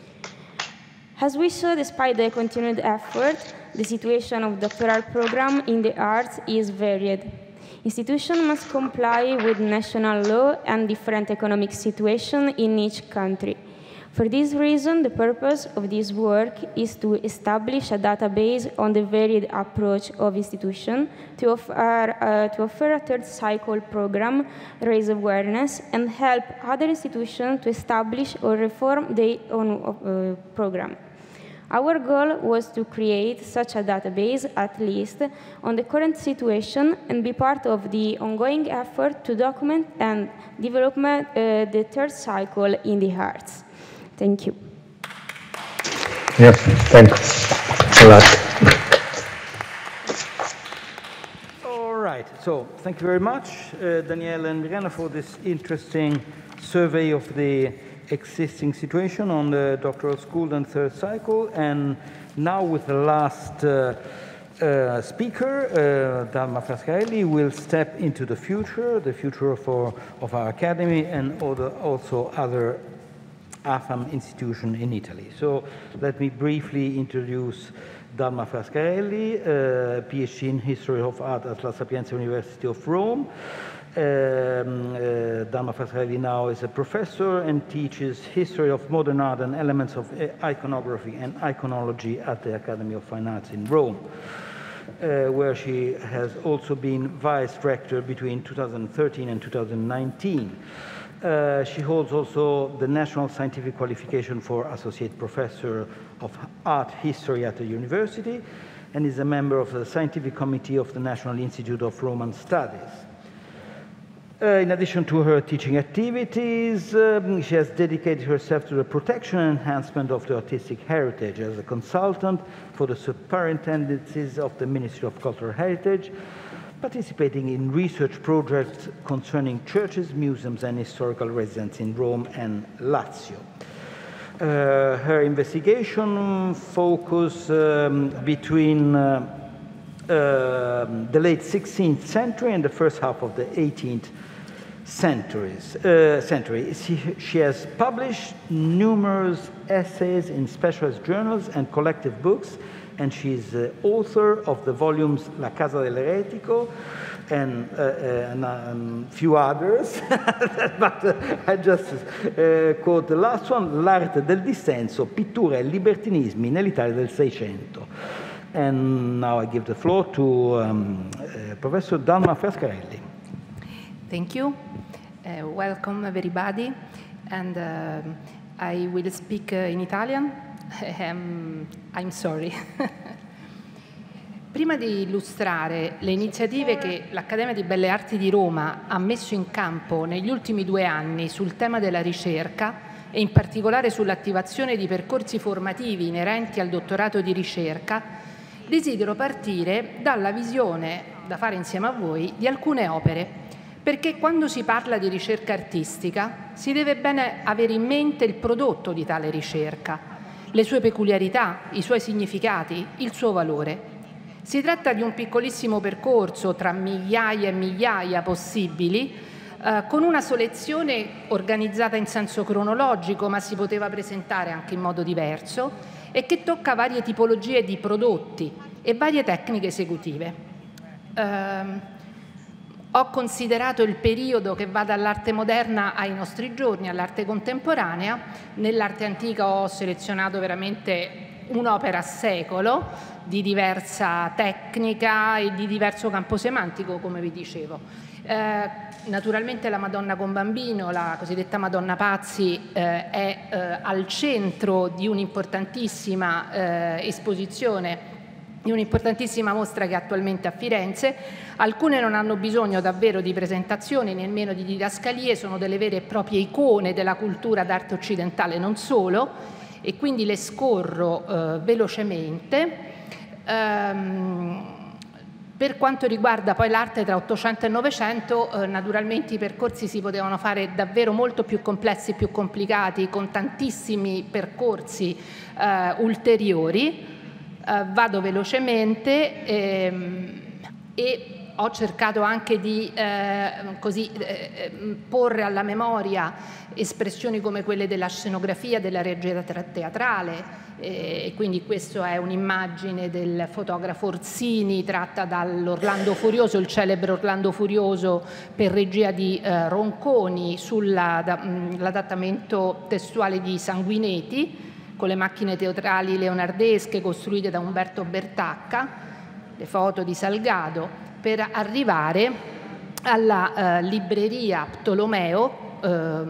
As we saw, despite the continued effort, the situation of doctoral program in the arts is varied. Institutions must comply with national law and different economic situations in each country. For this reason, the purpose of this work is to establish a database on the varied approach of institutions to offer, uh, to offer a third cycle program, raise awareness, and help other institutions to establish or reform their own uh, program. Our goal was to create such a database, at least, on the current situation and be part of the ongoing effort to document and develop uh, the third cycle in the arts. Thank you. Yes, thanks a lot. All right, so thank you very much, uh, Daniele and Mirena, for this interesting survey of the existing situation on the doctoral school and third cycle. And now with the last uh, uh, speaker, uh, Dalma Frascarelli, will step into the future, the future for, of our academy and other, also other A F A M institution in Italy. So let me briefly introduce Dalma Frascarelli, uh, PhD in History of Art at La Sapienza University of Rome. Um, uh, Dalma Frascarelli now is a professor and teaches history of modern art and elements of iconography and iconology at the Academy of Fine Arts in Rome, uh, where she has also been vice rector between two thousand thirteen and two thousand nineteen. Uh, she holds also the National Scientific Qualification for Associate Professor of Art History at the university and is a member of the Scientific Committee of the National Institute of Roman Studies. Uh, in addition to her teaching activities, um, she has dedicated herself to the protection and enhancement of the artistic heritage as a consultant for the superintendencies of the Ministry of Cultural Heritage, participating in research projects concerning churches, museums, and historical residences in Rome and Lazio. Uh, her investigation focus um, between uh, uh, the late sixteenth century and the first half of the eighteenth centuries, uh, century. She, she has published numerous essays in specialized journals and collective books, and she's the author of the volumes La Casa dell'Eretico and a uh, uh, um, few others, but uh, I just uh, quote the last one, L'arte del dissenso, pittura e libertinismi nell'Italia del Seicento. And now I give the floor to um, uh, Professor Dalma Frascarelli. Thank you. Uh, welcome everybody. And uh, I will speak uh, in Italian. Um, I'm sorry. Prima di illustrare le iniziative che l'Accademia di Belle Arti di Roma ha messo in campo negli ultimi due anni sul tema della ricerca e in particolare sull'attivazione di percorsi formativi inerenti al dottorato di ricerca, desidero partire dalla visione, da fare insieme a voi, di alcune opere, perché quando si parla di ricerca artistica si deve bene avere in mente il prodotto di tale ricerca, le sue peculiarità, i suoi significati, il suo valore. Si tratta di un piccolissimo percorso tra migliaia e migliaia possibili, eh, con una selezione organizzata in senso cronologico, ma si poteva presentare anche in modo diverso, e che tocca varie tipologie di prodotti e varie tecniche esecutive. Eh, ho considerato il periodo che va dall'arte moderna ai nostri giorni, all'arte contemporanea. Nell'arte antica ho selezionato veramente un'opera a secolo, di diversa tecnica e di diverso campo semantico, come vi dicevo. Eh, naturalmente la Madonna con bambino, la cosiddetta Madonna Pazzi, eh, è eh, al centro di un'importantissima eh, esposizione, di un'importantissima mostra che è attualmente a Firenze. Alcune non hanno bisogno davvero di presentazioni, nemmeno di didascalie, sono delle vere e proprie icone della cultura d'arte occidentale, non solo, e quindi le scorro eh, velocemente. Um, per quanto riguarda poi l'arte tra Ottocento e Novecento, eh, naturalmente i percorsi si potevano fare davvero molto più complessi e più complicati, con tantissimi percorsi eh, ulteriori. Eh, vado velocemente ehm, e ho cercato anche di eh, così, eh, porre alla memoria espressioni come quelle della scenografia, della regia teatrale, e quindi questa è un'immagine del fotografo Orsini tratta dall'Orlando Furioso, il celebre Orlando Furioso per regia di eh, Ronconi, sull'adattamento testuale di Sanguineti, con le macchine teatrali leonardesche costruite da Umberto Bertacca, le foto di Salgado, per arrivare alla eh, libreria Ptolomeo, eh,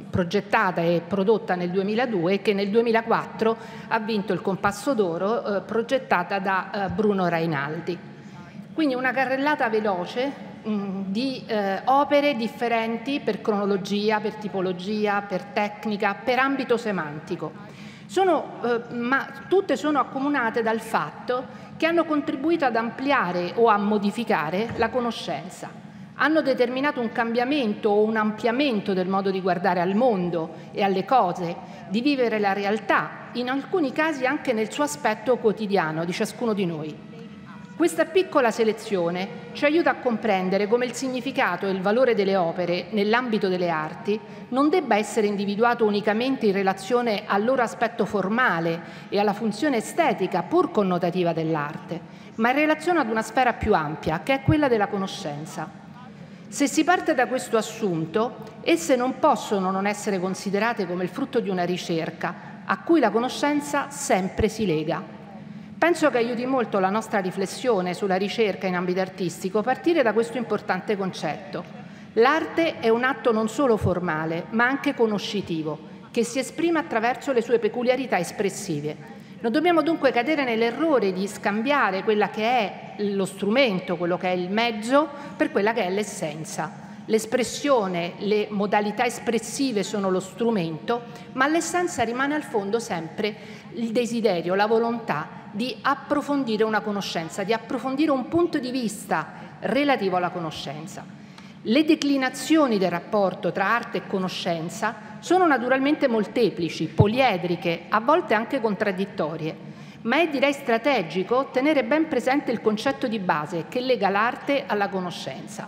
progettata e prodotta nel duemiladue e che nel duemilaquattro ha vinto il Compasso d'Oro, eh, progettata da eh, Bruno Rainaldi. Quindi una carrellata veloce mh, di eh, opere differenti per cronologia, per tipologia, per tecnica, per ambito semantico. Sono, eh, ma tutte sono accomunate dal fatto che hanno contribuito ad ampliare o a modificare la conoscenza. Hanno determinato un cambiamento o un ampliamento del modo di guardare al mondo e alle cose, di vivere la realtà, in alcuni casi anche nel suo aspetto quotidiano di ciascuno di noi. Questa piccola selezione ci aiuta a comprendere come il significato e il valore delle opere nell'ambito delle arti non debba essere individuato unicamente in relazione al loro aspetto formale e alla funzione estetica pur connotativa dell'arte, ma in relazione ad una sfera più ampia, che è quella della conoscenza. Se si parte da questo assunto, esse non possono non essere considerate come il frutto di una ricerca a cui la conoscenza sempre si lega. Penso che aiuti molto la nostra riflessione sulla ricerca in ambito artistico partire da questo importante concetto. L'arte è un atto non solo formale, ma anche conoscitivo, che si esprime attraverso le sue peculiarità espressive. Non dobbiamo dunque cadere nell'errore di scambiare quella che è lo strumento, quello che è il mezzo, per quella che è l'essenza. L'espressione, le modalità espressive sono lo strumento, ma l'essenza rimane al fondo sempre il desiderio, la volontà di approfondire una conoscenza, di approfondire un punto di vista relativo alla conoscenza. Le declinazioni del rapporto tra arte e conoscenza sono naturalmente molteplici, poliedriche, a volte anche contraddittorie, ma è direi strategico tenere ben presente il concetto di base che lega l'arte alla conoscenza.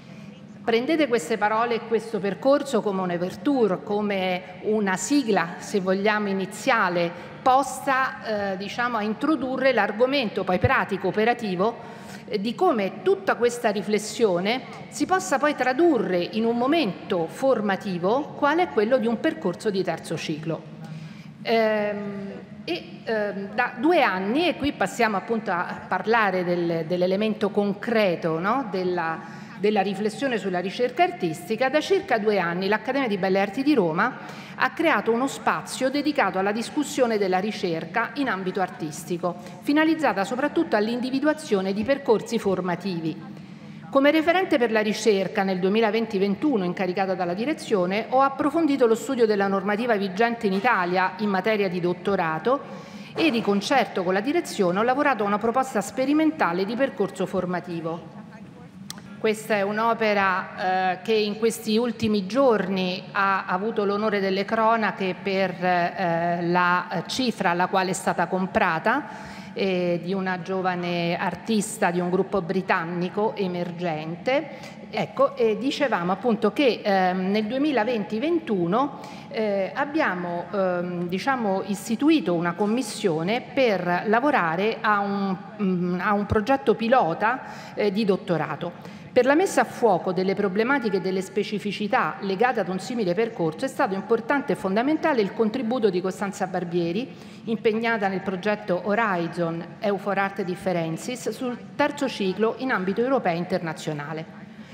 Prendete queste parole e questo percorso come un'ouverture, come una sigla, se vogliamo, iniziale, posta eh, diciamo, a introdurre l'argomento poi pratico, operativo, eh, di come tutta questa riflessione si possa poi tradurre in un momento formativo quale è quello di un percorso di terzo ciclo. Ehm, e ehm, da due anni, e qui passiamo appunto a parlare del, dell'elemento concreto, no? della della riflessione sulla ricerca artistica, da circa due anni l'Accademia di Belle Arti di Roma ha creato uno spazio dedicato alla discussione della ricerca in ambito artistico, finalizzata soprattutto all'individuazione di percorsi formativi. Come referente per la ricerca nel duemilaventi ventuno, incaricata dalla direzione, ho approfondito lo studio della normativa vigente in Italia in materia di dottorato e, di concerto con la direzione, ho lavorato a una proposta sperimentale di percorso formativo. Questa è un'opera eh, che in questi ultimi giorni ha avuto l'onore delle cronache per eh, la cifra alla quale è stata comprata, eh, di una giovane artista di un gruppo britannico emergente. Ecco, e dicevamo appunto che eh, nel duemilaventi ventuno eh, abbiamo eh, diciamo, istituito una commissione per lavorare a un, mh, a un progetto pilota eh, di dottorato. Per la messa a fuoco delle problematiche e delle specificità legate ad un simile percorso è stato importante e fondamentale il contributo di Costanza Barbieri, impegnata nel progetto Horizon EU for Art Differences sul terzo ciclo in ambito europeo e internazionale.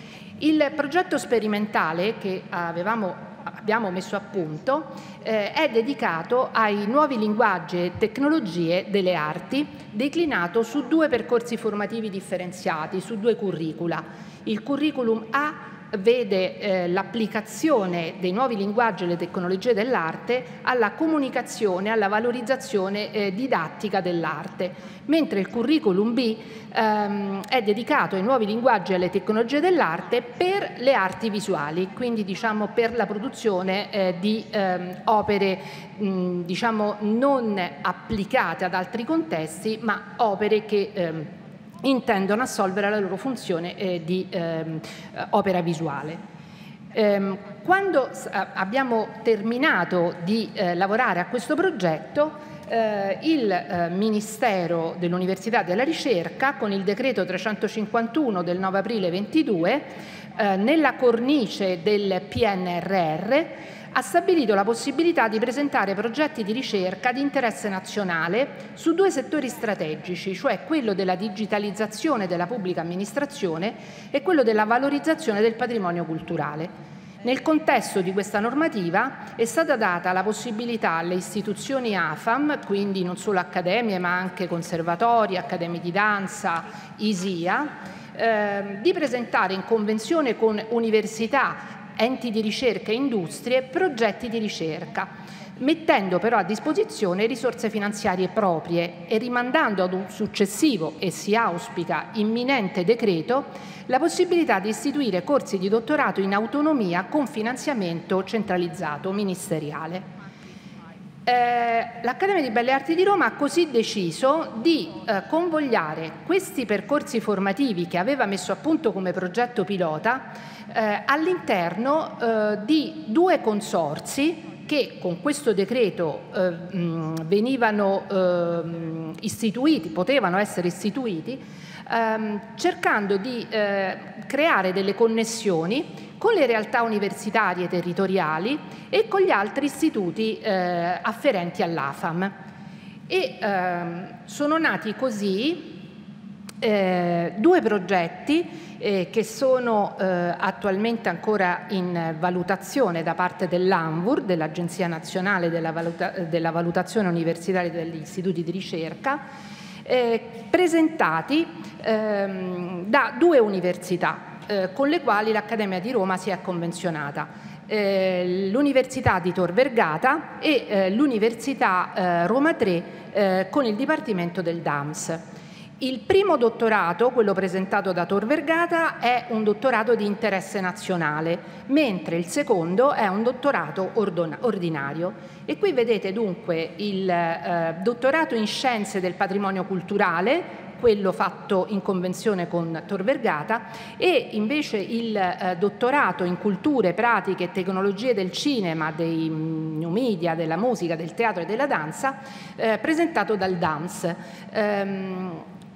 Il progetto sperimentale che avevamo abbiamo messo a punto eh, è dedicato ai nuovi linguaggi e tecnologie delle arti, declinato su due percorsi formativi differenziati, su due curricula. Il curriculum A vede eh, l'applicazione dei nuovi linguaggi e le tecnologie dell'arte alla comunicazione, alla valorizzazione eh, didattica dell'arte, mentre il curriculum B ehm, è dedicato ai nuovi linguaggi e alle tecnologie dell'arte per le arti visuali, quindi diciamo per la produzione eh, di ehm, opere mh, diciamo non applicate ad altri contesti, ma opere che ehm, intendono assolvere la loro funzione eh, di ehm, opera visuale. Ehm, quando abbiamo terminato di eh, lavorare a questo progetto, eh, il eh, Ministero dell'Università e della Ricerca, con il decreto trecentocinquantuno del nove aprile ventidue, eh, nella cornice del P N R R, ha stabilito la possibilità di presentare progetti di ricerca di interesse nazionale su due settori strategici, cioè quello della digitalizzazione della pubblica amministrazione e quello della valorizzazione del patrimonio culturale. Nel contesto di questa normativa è stata data la possibilità alle istituzioni A F A M, quindi non solo accademie ma anche conservatori, accademie di danza, I S I A, eh, di presentare in convenzione con università, enti di ricerca e industrie progetti di ricerca, mettendo però a disposizione risorse finanziarie proprie e rimandando ad un successivo e si auspica imminente decreto la possibilità di istituire corsi di dottorato in autonomia con finanziamento centralizzato ministeriale. Eh, L'Accademia di Belle Arti di Roma ha così deciso di eh, convogliare questi percorsi formativi che aveva messo a punto come progetto pilota eh, all'interno eh, di due consorzi che con questo decreto eh, mh, venivano eh, istituiti, potevano essere istituiti, ehm, cercando di eh, creare delle connessioni con le realtà universitarie territoriali e con gli altri istituti eh, afferenti all'A F A M. E ehm, sono nati così eh, due progetti Eh, che sono eh, attualmente ancora in valutazione da parte dell'ANVUR, dell'Agenzia Nazionale della, Valuta della Valutazione Universitaria degli Istituti di Ricerca, eh, presentati ehm, da due università eh, con le quali l'Accademia di Roma si è convenzionata. Eh, l'Università di Tor Vergata e eh, l'Università eh, Roma tre eh, con il Dipartimento del D A M S. Il primo dottorato, quello presentato da Tor Vergata, è un dottorato di interesse nazionale, mentre il secondo è un dottorato ordinario. E qui vedete dunque il eh, dottorato in scienze del patrimonio culturale, quello fatto in convenzione con Tor Vergata, e invece il eh, dottorato in culture, pratiche e tecnologie del cinema, dei new media, della musica, del teatro e della danza, eh, presentato dal D A M S. Ehm,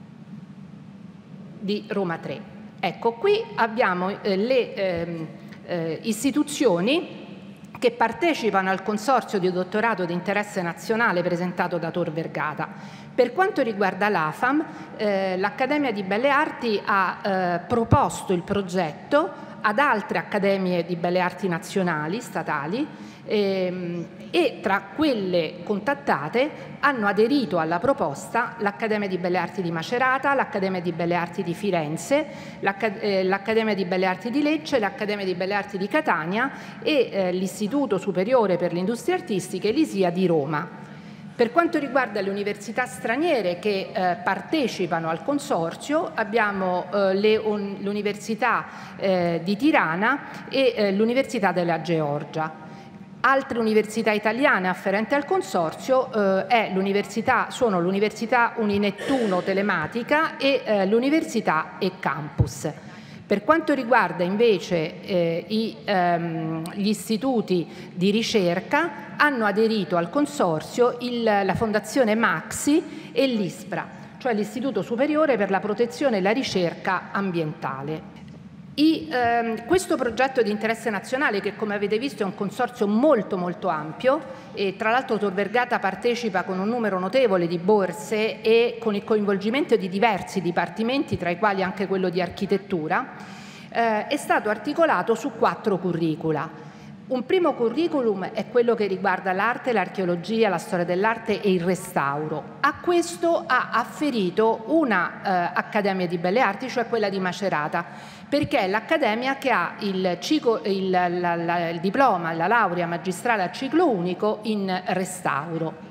di Roma tre. Ecco, qui abbiamo eh, le eh, eh, istituzioni che partecipano al consorzio di dottorato di interesse nazionale presentato da Tor Vergata. Per quanto riguarda l'A F A M, eh, l'Accademia di Belle Arti ha eh, proposto il progetto ad altre accademie di belle arti nazionali, statali, ehm, e tra quelle contattate hanno aderito alla proposta l'Accademia di Belle Arti di Macerata, l'Accademia di Belle Arti di Firenze, l'Accademia di Belle Arti di Lecce, l'Accademia di Belle Arti di Catania e eh, l'Istituto Superiore per le Industrie Artistiche, l'I S I A di Roma. Per quanto riguarda le università straniere che eh, partecipano al consorzio, abbiamo eh, l'Università eh, di Tirana e eh, l'Università della Georgia. Altre università italiane afferenti al consorzio eh, è l'università, sono l'Università Uninettuno Telematica e eh, l'Università e Campus. Per quanto riguarda invece eh, i, ehm, gli istituti di ricerca, hanno aderito al consorzio il, la Fondazione Maxi e l'ISPRA, cioè l'Istituto Superiore per la Protezione e la Ricerca Ambientale. I, ehm, questo progetto di interesse nazionale, che come avete visto è un consorzio molto molto ampio, e tra l'altro Tor Vergata partecipa con un numero notevole di borse e con il coinvolgimento di diversi dipartimenti, tra i quali anche quello di architettura, eh, è stato articolato su quattro curricula. Un primo curriculum è quello che riguarda l'arte, l'archeologia, la storia dell'arte e il restauro. A questo ha afferito una eh, Accademia di Belle Arti, cioè quella di Macerata, perché è l'accademia che ha il, ciclo, il, la, la, il diploma, la laurea magistrale a ciclo unico in restauro.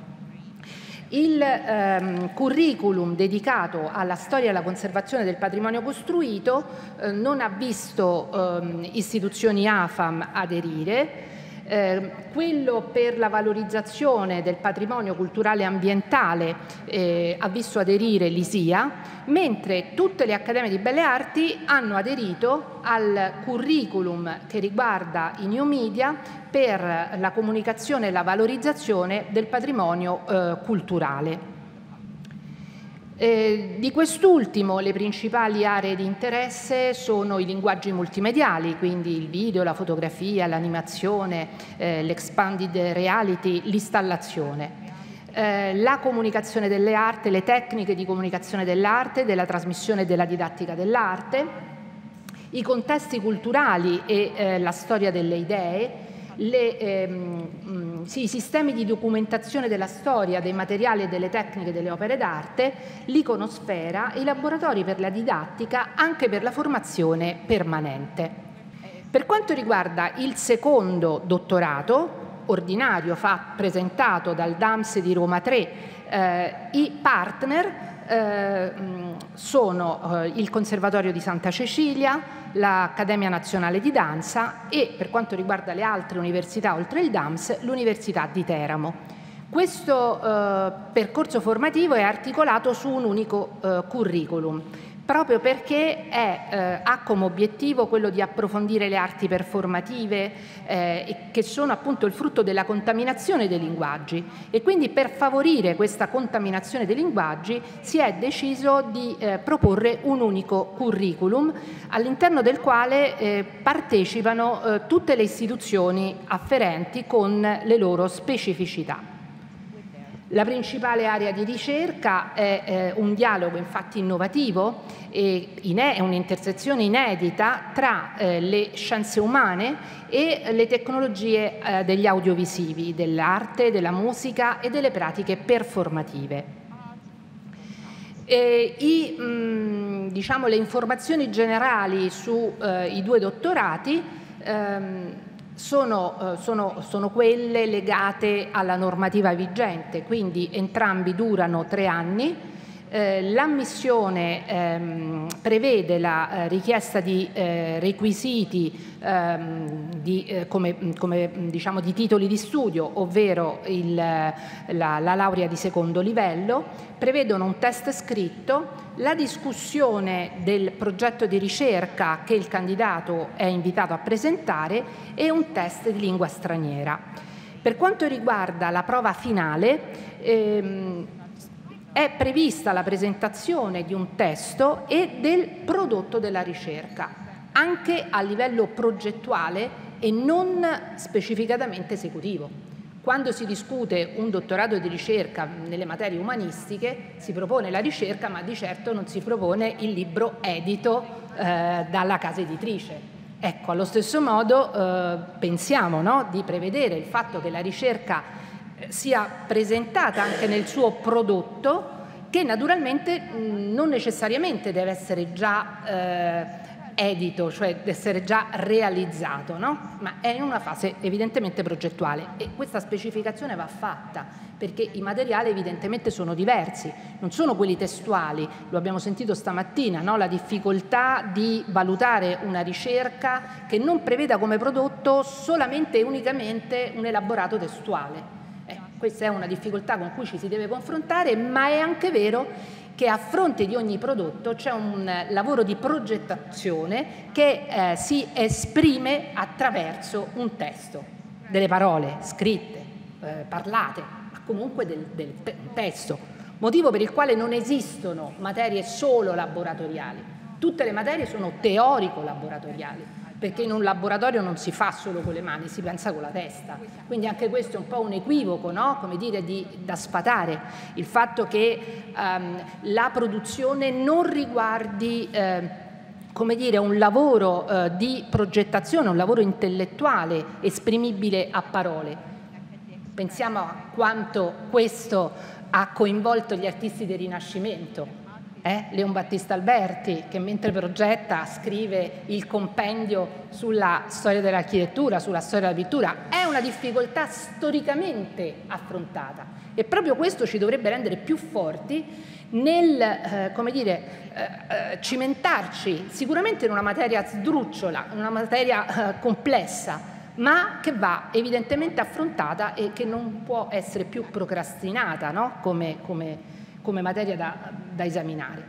Il ehm, curriculum dedicato alla storia e alla conservazione del patrimonio costruito eh, non ha visto ehm, istituzioni A F A M aderire. Eh, quello per la valorizzazione del patrimonio culturale e ambientale eh, ha visto aderire l'I S I A, mentre tutte le Accademie di Belle Arti hanno aderito al curriculum che riguarda i new media per la comunicazione e la valorizzazione del patrimonio eh, culturale. Eh, di quest'ultimo le principali aree di interesse sono i linguaggi multimediali, quindi il video, la fotografia, l'animazione, eh, l'expanded reality, l'installazione. Eh, la comunicazione delle arti, le tecniche di comunicazione dell'arte, della trasmissione e della didattica dell'arte, i contesti culturali e eh, la storia delle idee, le, ehm, sì, i sistemi di documentazione della storia, dei materiali e delle tecniche delle opere d'arte, l'iconosfera e i laboratori per la didattica anche per la formazione permanente. Per quanto riguarda il secondo dottorato ordinario fa, presentato dal D A M S di Roma tre, eh, i partner eh, sono eh, il Conservatorio di Santa Cecilia, l'Accademia Nazionale di Danza e, per quanto riguarda le altre università oltre il D A M S, l'Università di Teramo. Questo eh, percorso formativo è articolato su un unico eh, curriculum, proprio perché è, eh, ha come obiettivo quello di approfondire le arti performative eh, che sono appunto il frutto della contaminazione dei linguaggi, e quindi per favorire questa contaminazione dei linguaggi si è deciso di eh, proporre un unico curriculum all'interno del quale eh, partecipano eh, tutte le istituzioni afferenti con le loro specificità. La principale area di ricerca è eh, un dialogo infatti innovativo e è un'intersezione inedita tra eh, le scienze umane e le tecnologie eh, degli audiovisivi, dell'arte, della musica e delle pratiche performative. E i, mh, diciamo, le informazioni generali sui eh, due dottorati ehm, Sono, sono, sono quelle legate alla normativa vigente, quindi entrambi durano tre anni. Eh, l'ammissione ehm, prevede la eh, richiesta di eh, requisiti ehm, di, eh, come, come diciamo, di titoli di studio, ovvero il, la, la laurea di secondo livello, prevedono un test scritto, la discussione del progetto di ricerca che il candidato è invitato a presentare e un test di lingua straniera. Per quanto riguarda la prova finale, ehm, è prevista la presentazione di un testo e del prodotto della ricerca, anche a livello progettuale e non specificatamente esecutivo. Quando si discute un dottorato di ricerca nelle materie umanistiche si propone la ricerca, ma di certo non si propone il libro edito eh, dalla casa editrice. Ecco, allo stesso modo eh, pensiamo, no, di prevedere il fatto che la ricerca sia presentata anche nel suo prodotto, che naturalmente mh, non necessariamente deve essere già eh, edito, cioè deve essere già realizzato, no? Ma è in una fase evidentemente progettuale, e questa specificazione va fatta perché i materiali evidentemente sono diversi, non sono quelli testuali, lo abbiamo sentito stamattina, no? La difficoltà di valutare una ricerca che non preveda come prodotto solamente e unicamente un elaborato testuale. Eh, questa è una difficoltà con cui ci si deve confrontare, ma è anche vero che a fronte di ogni prodotto c'è un lavoro di progettazione che eh, si esprime attraverso un testo, delle parole scritte, eh, parlate, ma comunque del, del te- testo, motivo per il quale non esistono materie solo laboratoriali, tutte le materie sono teorico-laboratoriali, perché in un laboratorio non si fa solo con le mani, si pensa con la testa. Quindi anche questo è un po' un equivoco, no? Come dire, di, da sfatare, il fatto che um, la produzione non riguardi eh, come dire, un lavoro eh, di progettazione, un lavoro intellettuale esprimibile a parole. Pensiamo a quanto questo ha coinvolto gli artisti del Rinascimento. Eh? Leon Battista Alberti, che mentre progetta scrive il compendio sulla storia dell'architettura, sulla storia della pittura. È una difficoltà storicamente affrontata, e proprio questo ci dovrebbe rendere più forti nel eh, come dire, eh, eh, cimentarci sicuramente in una materia sdrucciola, in una materia eh, complessa, ma che va evidentemente affrontata e che non può essere più procrastinata, no? come, come come materia da, da esaminare.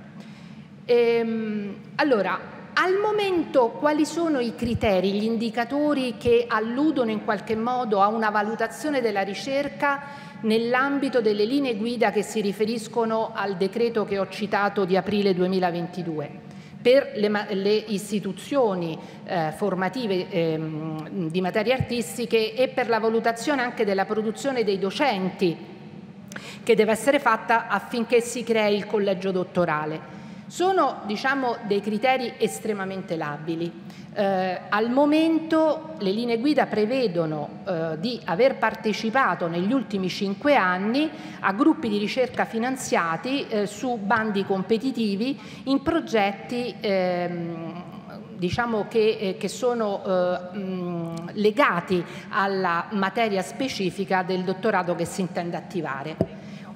Ehm, allora, al momento quali sono i criteri, gli indicatori che alludono in qualche modo a una valutazione della ricerca nell'ambito delle linee guida che si riferiscono al decreto che ho citato di aprile duemilaventidue? Per le, le istituzioni eh, formative eh, di materie artistiche e per la valutazione anche della produzione dei docenti, che deve essere fatta affinché si crei il collegio dottorale. Sono, diciamo, dei criteri estremamente labili. Eh, al momento le linee guida prevedono eh, di aver partecipato negli ultimi cinque anni a gruppi di ricerca finanziati eh, su bandi competitivi in progetti ehm, diciamo che, eh, che sono eh, mh, legati alla materia specifica del dottorato che si intende attivare.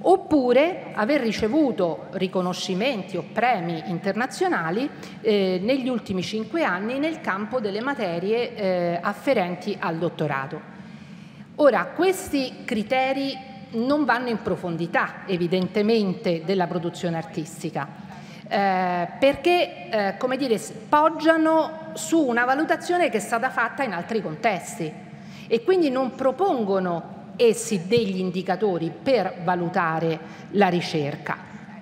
Oppure aver ricevuto riconoscimenti o premi internazionali eh, negli ultimi cinque anni nel campo delle materie eh, afferenti al dottorato. Ora, questi criteri non vanno in profondità, evidentemente, della produzione artistica, eh, perché, eh, come dire, poggiano su una valutazione che è stata fatta in altri contesti e quindi non propongono essi degli indicatori per valutare la ricerca,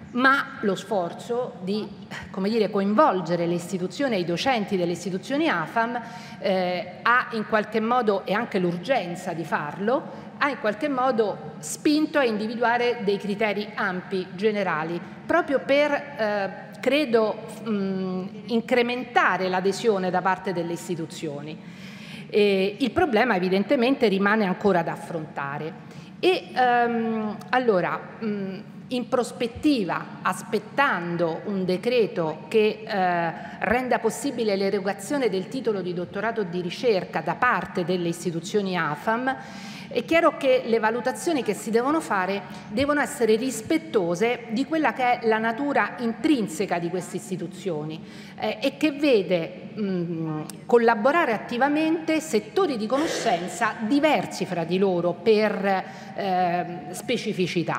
ma lo sforzo di, come dire, coinvolgere le istituzioni e i docenti delle istituzioni A F A M eh, ha in qualche modo, e anche l'urgenza di farlo, ha in qualche modo spinto a individuare dei criteri ampi, generali, proprio per, eh, credo, mh, incrementare l'adesione da parte delle istituzioni. Eh, il problema evidentemente rimane ancora da affrontare e um, allora mh, in prospettiva, aspettando un decreto che eh, renda possibile l'erogazione del titolo di dottorato di ricerca da parte delle istituzioni A F A M, è chiaro che le valutazioni che si devono fare devono essere rispettose di quella che è la natura intrinseca di queste istituzioni eh, e che vede mh, collaborare attivamente settori di conoscenza diversi fra di loro per eh, specificità.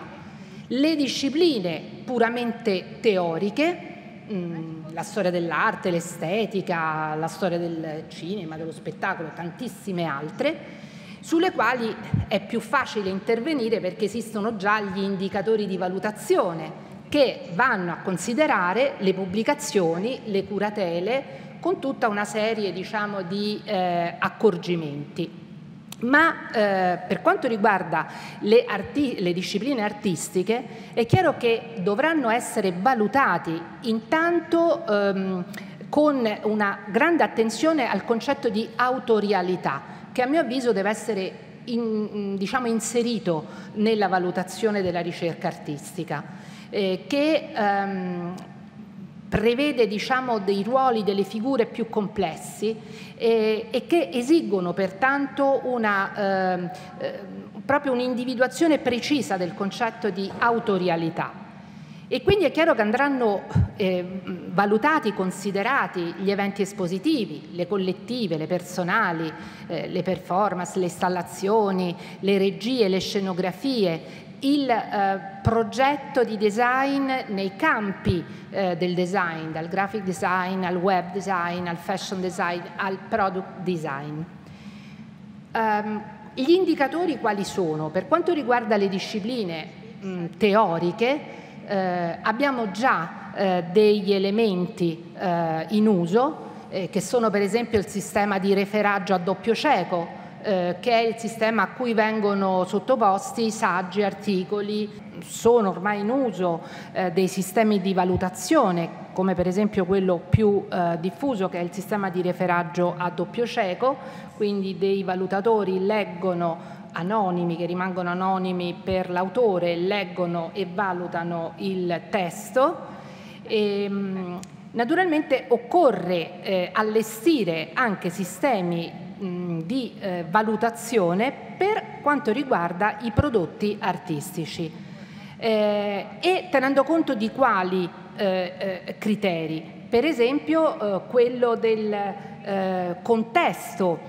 Le discipline puramente teoriche, mh, la storia dell'arte, l'estetica, la storia del cinema, dello spettacolo, tantissime altre, sulle quali è più facile intervenire perché esistono già gli indicatori di valutazione che vanno a considerare le pubblicazioni, le curatele, con tutta una serie, diciamo, di eh, accorgimenti. Ma eh, per quanto riguarda le, arti- le discipline artistiche, è chiaro che dovranno essere valutati intanto ehm, con una grande attenzione al concetto di autorialità, che a mio avviso deve essere in, diciamo, inserito nella valutazione della ricerca artistica, eh, che ehm, prevede, diciamo, dei ruoli, delle figure più complessi eh, e che esigono pertanto una, eh, eh, proprio un'individuazione precisa del concetto di autorialità. E quindi è chiaro che andranno eh, valutati, considerati gli eventi espositivi, le collettive, le personali, eh, le performance, le installazioni, le regie, le scenografie, il eh, progetto di design nei campi eh, del design, dal graphic design al web design, al fashion design, al product design. Um, gli indicatori quali sono? Per quanto riguarda le discipline mh, teoriche, Eh, abbiamo già eh, degli elementi eh, in uso eh, che sono per esempio il sistema di referaggio a doppio cieco eh, che è il sistema a cui vengono sottoposti saggi, articoli. Sono ormai in uso eh, dei sistemi di valutazione come per esempio quello più eh, diffuso che è il sistema di referaggio a doppio cieco, quindi dei valutatori leggono anonimi, che rimangono anonimi per l'autore, leggono e valutano il testo. E, mh, naturalmente occorre eh, allestire anche sistemi mh, di eh, valutazione per quanto riguarda i prodotti artistici eh, e tenendo conto di quali eh, eh, criteri, per esempio eh, quello del eh, contesto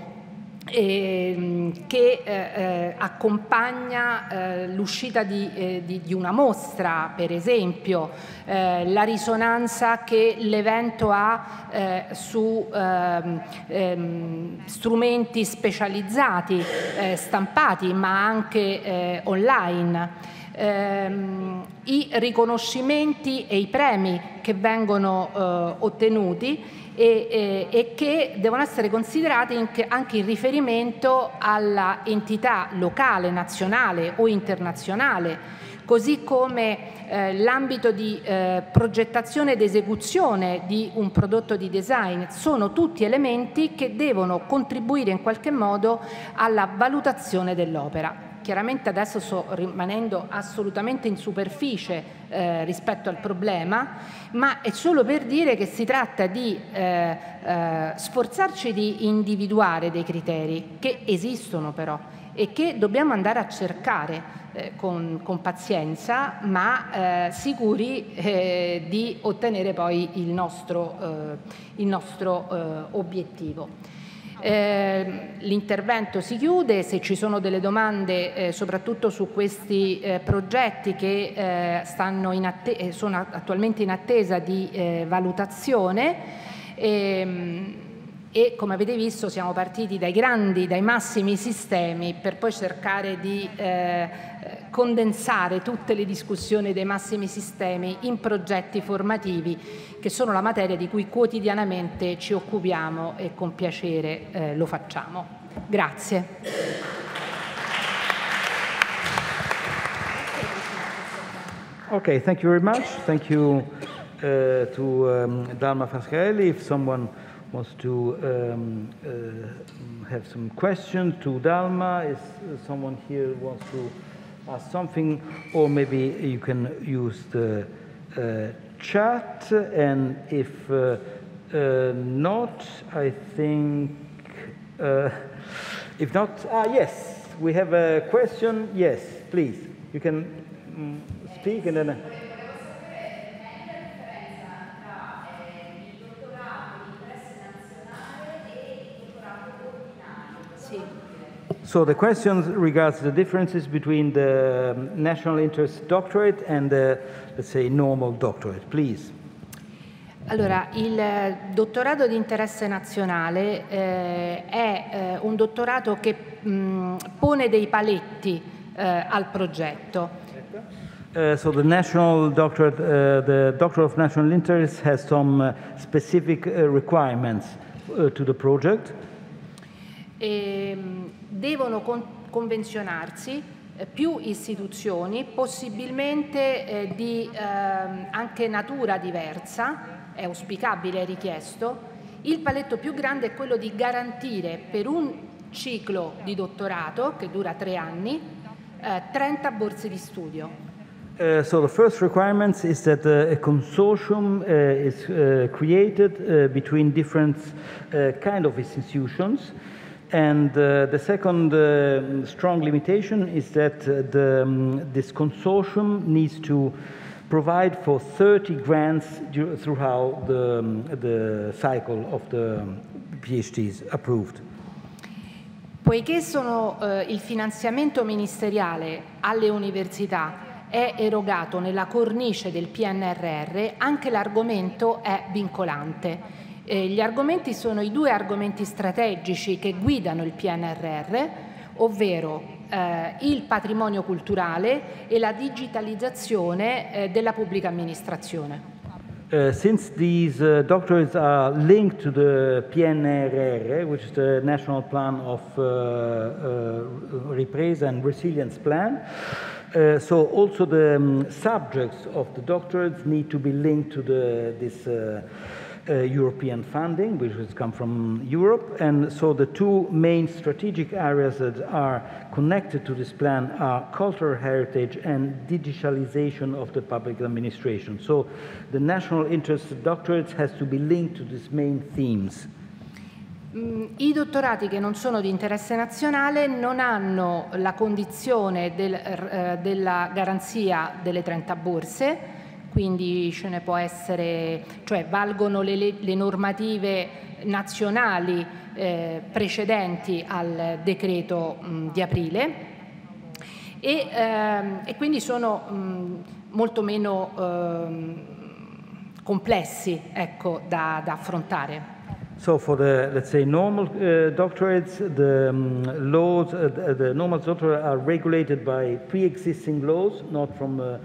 Eh, che eh, eh, accompagna eh, l'uscita di, eh, di, di una mostra, per esempio eh, la risonanza che l'evento ha eh, su ehm, ehm, strumenti specializzati, eh, stampati ma anche eh, online. Ehm, i riconoscimenti e i premi che vengono eh, ottenuti E, e, e che devono essere considerati in che, anche in riferimento alla entità locale, nazionale o internazionale così come eh, l'ambito di eh, progettazione ed esecuzione di un prodotto di design, sono tutti elementi che devono contribuire in qualche modo alla valutazione dell'opera. Chiaramente adesso sto rimanendo assolutamente in superficie eh, rispetto al problema, ma è solo per dire che si tratta di eh, eh, sforzarci di individuare dei criteri che esistono però e che dobbiamo andare a cercare eh, con, con pazienza, ma eh, sicuri eh, di ottenere poi il nostro, eh, il nostro eh, obiettivo. Eh, l'intervento si chiude. Se ci sono delle domande eh, soprattutto su questi eh, progetti che eh, stanno in atte- sono attualmente in attesa di eh, valutazione, ehm, e come avete visto siamo partiti dai grandi, dai massimi sistemi per poi cercare di eh, condensare tutte le discussioni dei massimi sistemi in progetti formativi, che sono la materia di cui quotidianamente ci occupiamo e con piacere eh, lo facciamo. Grazie. Okay, thank you very much. Thank you uh, to um, Dalma Fascarelli. If someone wants to um, uh, have some questions to Dalma, if someone here wants to ask something, or maybe you can use the uh, chat, and if uh, uh, not, I think, uh, if not, ah, yes, we have a question. Yes, please, you can um, speak and then. So the question regards the differences between the national interest doctorate and the, let's say, normal doctorate. Please. Allora, il dottorato di interesse nazionale eh, è eh, un dottorato che mh, pone dei paletti eh, al progetto. Uh, so the national doctorate, uh, the doctorate of national interest has some uh, specific uh, requirements uh, to the project. E, devono con- convenzionarsi eh, più istituzioni, possibilmente eh, di eh, anche natura diversa, è auspicabile, è richiesto. Il paletto più grande è quello di garantire per un ciclo di dottorato, che dura tre anni, eh, trenta borse di studio. Uh, so the first requirement is that uh, a consortium uh, is uh, created uh, between different uh, kind of institutions. And uh, the second uh, strong limitation is that uh, the, um, this consortium needs to provide for thirty grants throughout the, um, the cycle of the PhDs approved. Poiché sono, eh, il finanziamento ministeriale alle università è erogato nella cornice del P N R R, anche l'argomento è vincolante. Eh, gli argomenti sono i due argomenti strategici che guidano il P N R R, ovvero eh, il patrimonio culturale e la digitalizzazione eh, della pubblica amministrazione. Uh, since these uh, doctorates are linked to the P N R R, which is the National Plan of uh, uh, Ripresa and Resilience Plan, uh, so also the um, subjects of the doctorates need to be linked to the, this uh, Uh, European funding, which has come from Europe, and so the two main strategic areas that are connected to this plan are cultural heritage and digitalization of the public administration. So the national interest doctorates has to be linked to these main themes. I dottorati che non sono di interesse nazionale non hanno la condizione del, eh, della garanzia delle trenta borse, quindi ce ne può essere, cioè valgono le, le normative nazionali eh, precedenti al decreto mh, di aprile e, ehm, e quindi sono mh, molto meno ehm, complessi, ecco, da, da affrontare. So for the, let's say, normal uh, doctorates, the um, laws, uh, the, the normal doctorates are regulated by pre-existing laws, not from uh,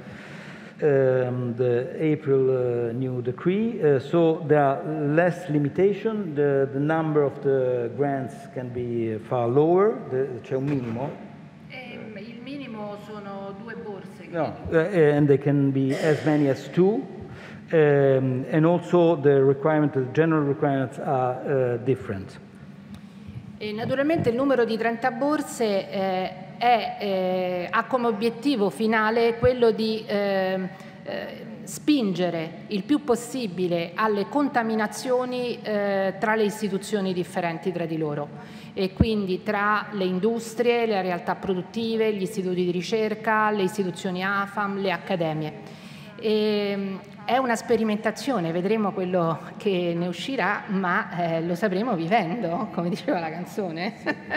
Um, the April uh, new decree, uh, so there are less limitation. The, the number of the grants can be far lower. C'è un minimo. Eh, il minimo sono due borse No, uh, and they can be as many as two. Um, and also the requirement, the general requirements are uh, different. E naturalmente il numero di trenta borse eh, è, eh, ha come obiettivo finale quello di eh, eh, spingere il più possibile alle contaminazioni eh, tra le istituzioni differenti tra di loro, e quindi tra le industrie, le realtà produttive, gli istituti di ricerca, le istituzioni A F A M, le accademie. E, è una sperimentazione, vedremo quello che ne uscirà, ma eh, lo sapremo vivendo, come diceva la canzone.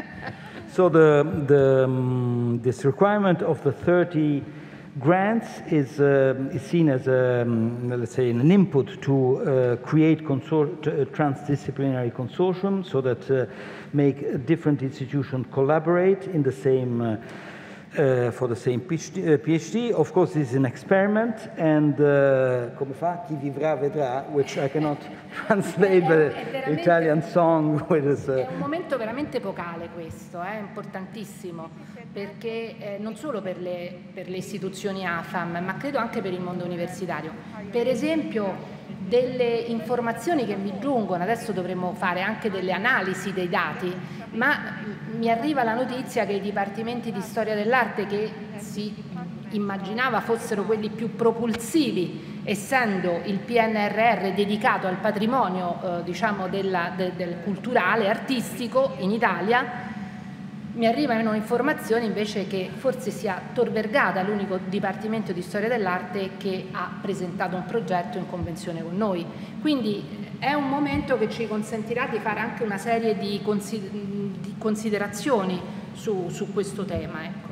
So the, the, um, this requirement of the thirty grants is, uh, is seen as, a, um, let's say, an input to uh, create consor uh, transdisciplinary consortium, so that uh, make different institutions collaborate in the same uh, Uh, for the same PhD, uh, PhD. Of course, this is an experiment, and uh, come fa chi vivrà vedrà, which I cannot translate, but the Italian song. With this, uh, è un momento veramente epocale questo, è eh, importantissimo, perché eh, non solo per le, per le istituzioni A F A M, ma credo anche per il mondo universitario. Per esempio, delle informazioni che mi giungono, adesso dovremo fare anche delle analisi dei dati, ma mi arriva la notizia che i dipartimenti di storia dell'arte, che si immaginava fossero quelli più propulsivi, essendo il P N R R dedicato al patrimonio eh, diciamo della, de, del culturale, artistico in Italia, mi arrivano informazioni invece che forse sia Tor Vergata l'unico dipartimento di storia dell'arte che ha presentato un progetto in convenzione con noi. Quindi è un momento che ci consentirà di fare anche una serie di, consider di considerazioni su, su questo tema. Ecco.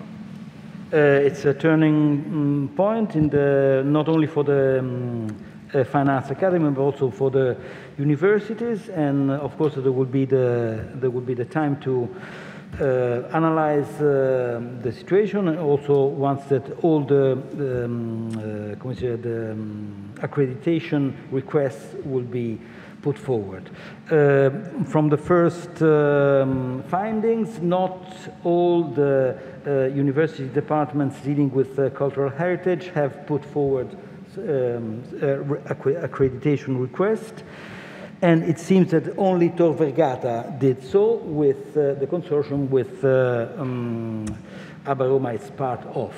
Uh, it's a turning um, point in the, not only for the um, uh, Fine Arts Academy, but also for the universities, and uh, of course there will be the, there will be the time to Uh, analyze uh, the situation, and also once that all the, the, um, uh, come say, the um, accreditation requests will be put forward. Uh, from the first um, findings, not all the uh, university departments dealing with uh, cultural heritage have put forward um, uh, accreditation requests. And it seems that only Tor Vergata did so with uh, the consortium with uh, um, Abaroma is part of.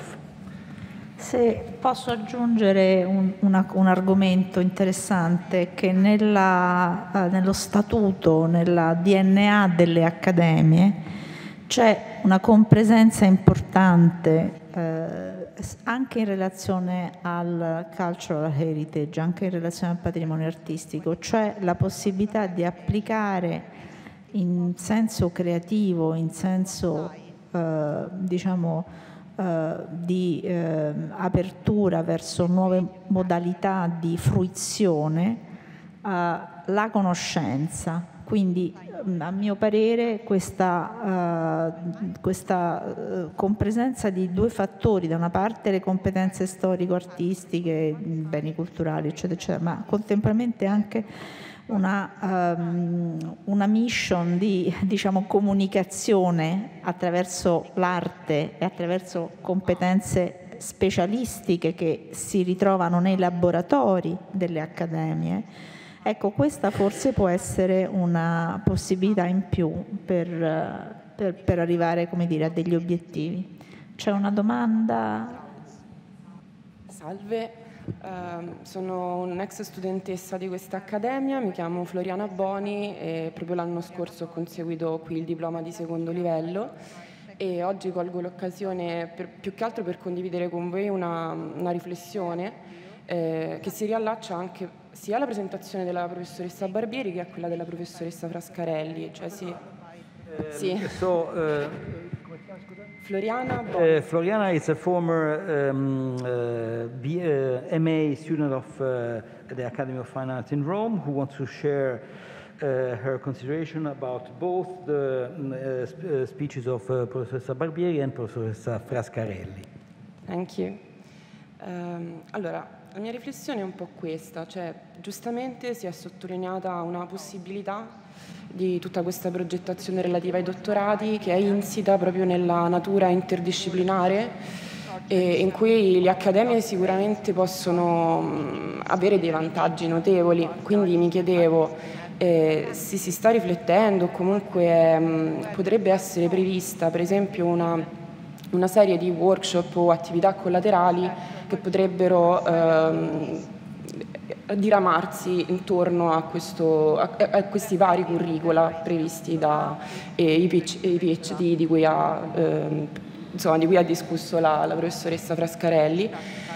Se posso aggiungere un, una, un argomento interessante, che nella, uh, nello statuto, nella D N A delle accademie, c'è una compresenza importante uh, anche in relazione al cultural heritage, anche in relazione al patrimonio artistico, cioè la possibilità di applicare in senso creativo, in senso eh, diciamo eh, di eh, apertura verso nuove modalità di fruizione eh, la conoscenza. Quindi a mio parere questa, uh, questa uh, compresenza di due fattori, da una parte le competenze storico-artistiche, beni culturali eccetera eccetera, ma contemporaneamente anche una, um, una mission di diciamo, comunicazione attraverso l'arte e attraverso competenze specialistiche che si ritrovano nei laboratori delle accademie. Ecco, questa forse può essere una possibilità in più per, per, per arrivare, come dire, a degli obiettivi. C'è una domanda? Salve, uh, sono un'ex studentessa di questa accademia, mi chiamo Floriana Boni e proprio l'anno scorso ho conseguito qui il diploma di secondo livello e oggi colgo l'occasione più che altro per condividere con voi una, una riflessione eh, che si riallaccia anche sia alla presentazione della professoressa Barbieri che a quella della professoressa Frascarelli, cioè sì, Um, sì. So, uh, Floriana uh, Floriana is a former um, uh, B, uh, M A student of uh, the Academy of Fine Arts in Rome, who wants to share uh, her consideration about both the uh, sp uh, speeches of uh, Professoressa Barbieri and Professoressa Frascarelli. Thank you. Um, allora, la mia riflessione è un po' questa, cioè giustamente si è sottolineata una possibilità di tutta questa progettazione relativa ai dottorati che è insita proprio nella natura interdisciplinare e in cui le accademie sicuramente possono mh, avere dei vantaggi notevoli. Quindi mi chiedevo eh, se si sta riflettendo, comunque mh, potrebbe essere prevista per esempio una, una serie di workshop o attività collaterali che potrebbero ehm, diramarsi intorno a, questo, a, a questi vari curricula previsti dai eh, PhD di cui ha, eh, insomma, di cui ha discusso la, la professoressa Frascarelli.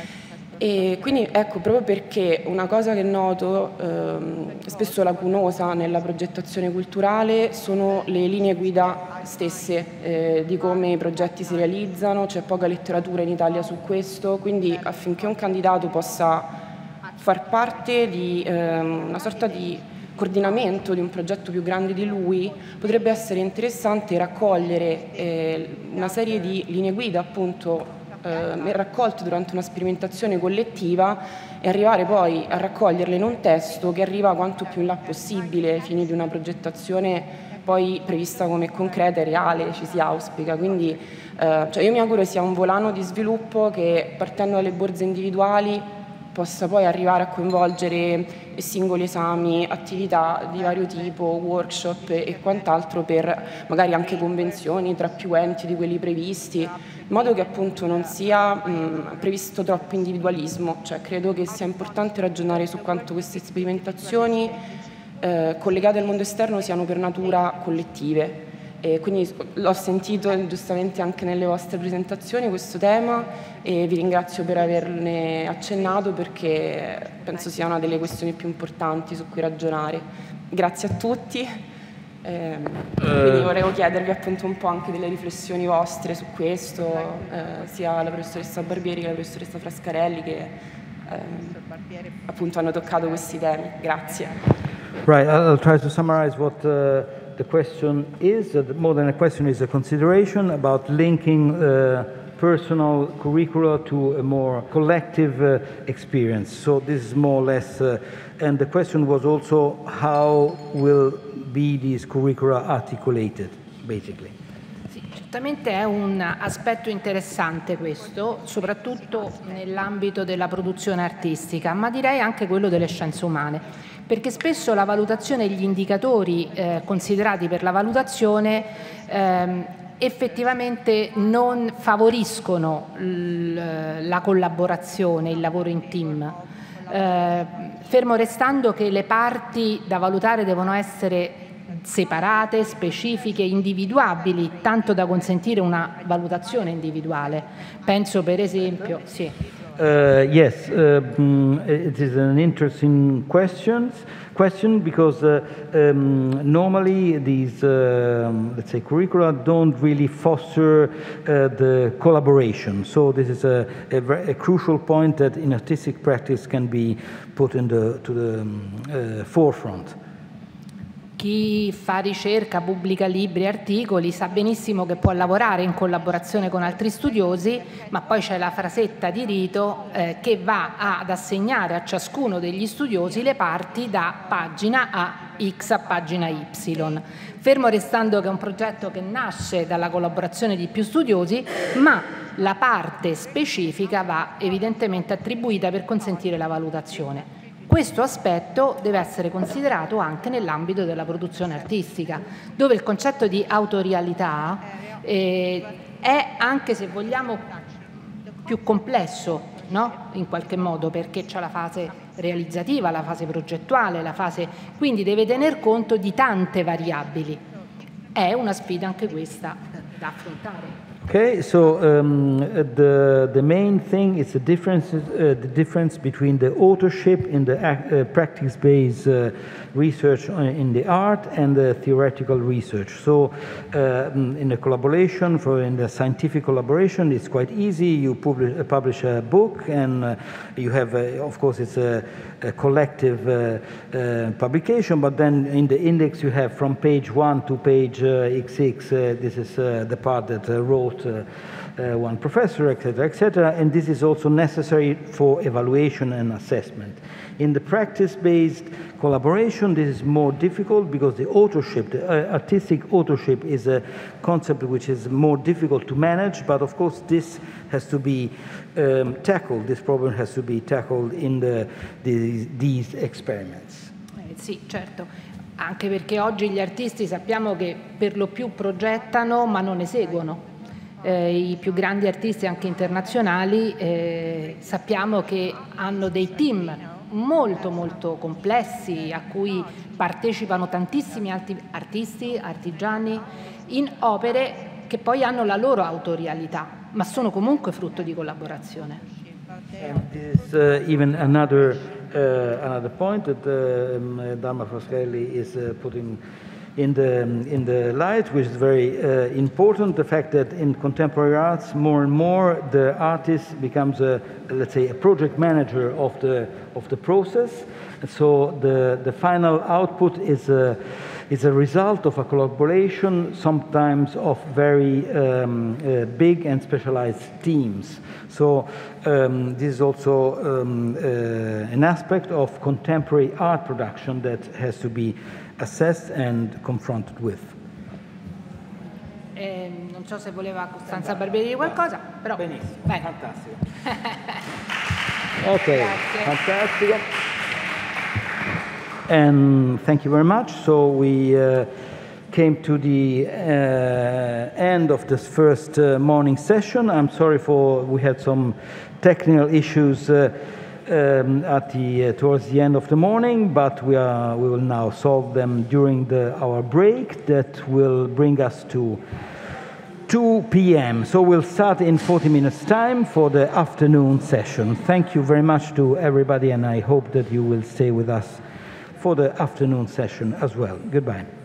E quindi ecco, proprio perché una cosa che noto ehm, spesso lacunosa nella progettazione culturale sono le linee guida stesse eh, di come i progetti si realizzano, c'è poca letteratura in Italia su questo, quindi affinché un candidato possa far parte di ehm, una sorta di coordinamento di un progetto più grande di lui, potrebbe essere interessante raccogliere eh, una serie di linee guida appunto Eh, raccolte durante una sperimentazione collettiva e arrivare poi a raccoglierle in un testo che arriva quanto più in là possibile ai fini di una progettazione poi prevista come concreta e reale, ci si auspica. Quindi eh, cioè io mi auguro sia un volano di sviluppo che partendo dalle borse individuali possa poi arrivare a coinvolgere singoli esami, attività di vario tipo, workshop e quant'altro per magari anche convenzioni tra più enti di quelli previsti, in modo che appunto non sia mh, previsto troppo individualismo. Cioè, credo che sia importante ragionare su quanto queste sperimentazioni eh, collegate al mondo esterno siano per natura collettive. E quindi l'ho sentito giustamente anche nelle vostre presentazioni questo tema e vi ringrazio per averne accennato perché penso sia una delle questioni più importanti su cui ragionare. Grazie a tutti. Eh, quindi volevo chiedervi appunto un po' anche delle riflessioni vostre su questo, eh, sia la professoressa Barbieri che la professoressa Frascarelli che eh, appunto hanno toccato questi temi. Grazie. Right, I'll try to summarize what uh, the question is. Uh, more than a question is a consideration about linking uh, personal curricula to a more collective uh, experience. So this is more or less, uh, and the question was also how will be these curricula articulated, basically. Sì, certamente è un aspetto interessante questo, soprattutto nell'ambito della produzione artistica, ma direi anche quello delle scienze umane, perché spesso la valutazione e gli indicatori eh, considerati per la valutazione ehm, effettivamente non favoriscono la collaborazione, il lavoro in team, eh, fermo restando che le parti da valutare devono essere separate, specifiche, individuabili, tanto da consentire una valutazione individuale. Penso per esempio, sì. Uh, yes, uh, mm, it is an interesting question, question because uh, um, normally these, uh, let's say, curricula don't really foster uh, the collaboration. So this is a, a, very, a crucial point that in artistic practice can be put in the, to the um, uh, forefront. Chi fa ricerca, pubblica libri e articoli sa benissimo che può lavorare in collaborazione con altri studiosi, ma poi c'è la frasetta di rito eh, che va ad assegnare a ciascuno degli studiosi le parti da pagina A X a pagina Y. Fermo restando che è un progetto che nasce dalla collaborazione di più studiosi, ma la parte specifica va evidentemente attribuita per consentire la valutazione. Questo aspetto deve essere considerato anche nell'ambito della produzione artistica, dove il concetto di autorialità eh, è, anche se vogliamo, più complesso, no? In qualche modo, perché c'è la fase realizzativa, la fase progettuale, la fase... quindi deve tener conto di tante variabili. È una sfida anche questa da affrontare. Okay, so um, the the main thing is the difference uh, the difference between the authorship in the uh, practice-based uh, research in the art and the theoretical research. So uh, in a collaboration, for in the scientific collaboration, it's quite easy. You publish, uh, publish a book, and uh, you have, uh, of course, it's a, a collective uh, uh, publication. But then in the index, you have from page one to page uh, X X. Uh, this is uh, the part that uh, wrote. Uh, uh, one professor, et cetera, et cetera. And this is also necessary for evaluation and assessment. In the practice-based collaboration, this is more difficult because the authorship, the uh, artistic authorship is a concept which is more difficult to manage, but of course this has to be um, tackled, this problem has to be tackled in the, the, these experiments. Eh, sì, certo, anche perché oggi gli artisti sappiamo che per lo più progettano ma non eseguono. Eh, I più grandi artisti anche internazionali eh, sappiamo che hanno dei team molto molto complessi a cui partecipano tantissimi altri artisti, artigiani in opere che poi hanno la loro autorialità, ma sono comunque frutto di collaborazione. And this uh, even another uh, another point that uh, um, Dalma Frascarelli is uh, putting in the in the light, which is very uh, important, the fact that in contemporary arts more and more the artist becomes a, let's say, a project manager of the of the process, and so the the final output is a is a result of a collaboration, sometimes of very um, uh, big and specialized teams. So um, this is also um, uh, an aspect of contemporary art production that has to be assessed and confronted with. Eh, non so se voleva Costanza Barbieri dire qualcosa, però benissimo, bene. fantastico. Ok, fantastico. And thank you very much. So we uh, came to the uh, end of this first uh, morning session. I'm sorry for we had some technical issues uh, um, at the uh, towards the end of the morning, but we are we will now solve them during the our break that will bring us to two p m So we'll start in forty minutes time for the afternoon session. Thank you very much to everybody, and I hope that you will stay with us for the afternoon session as well. Goodbye.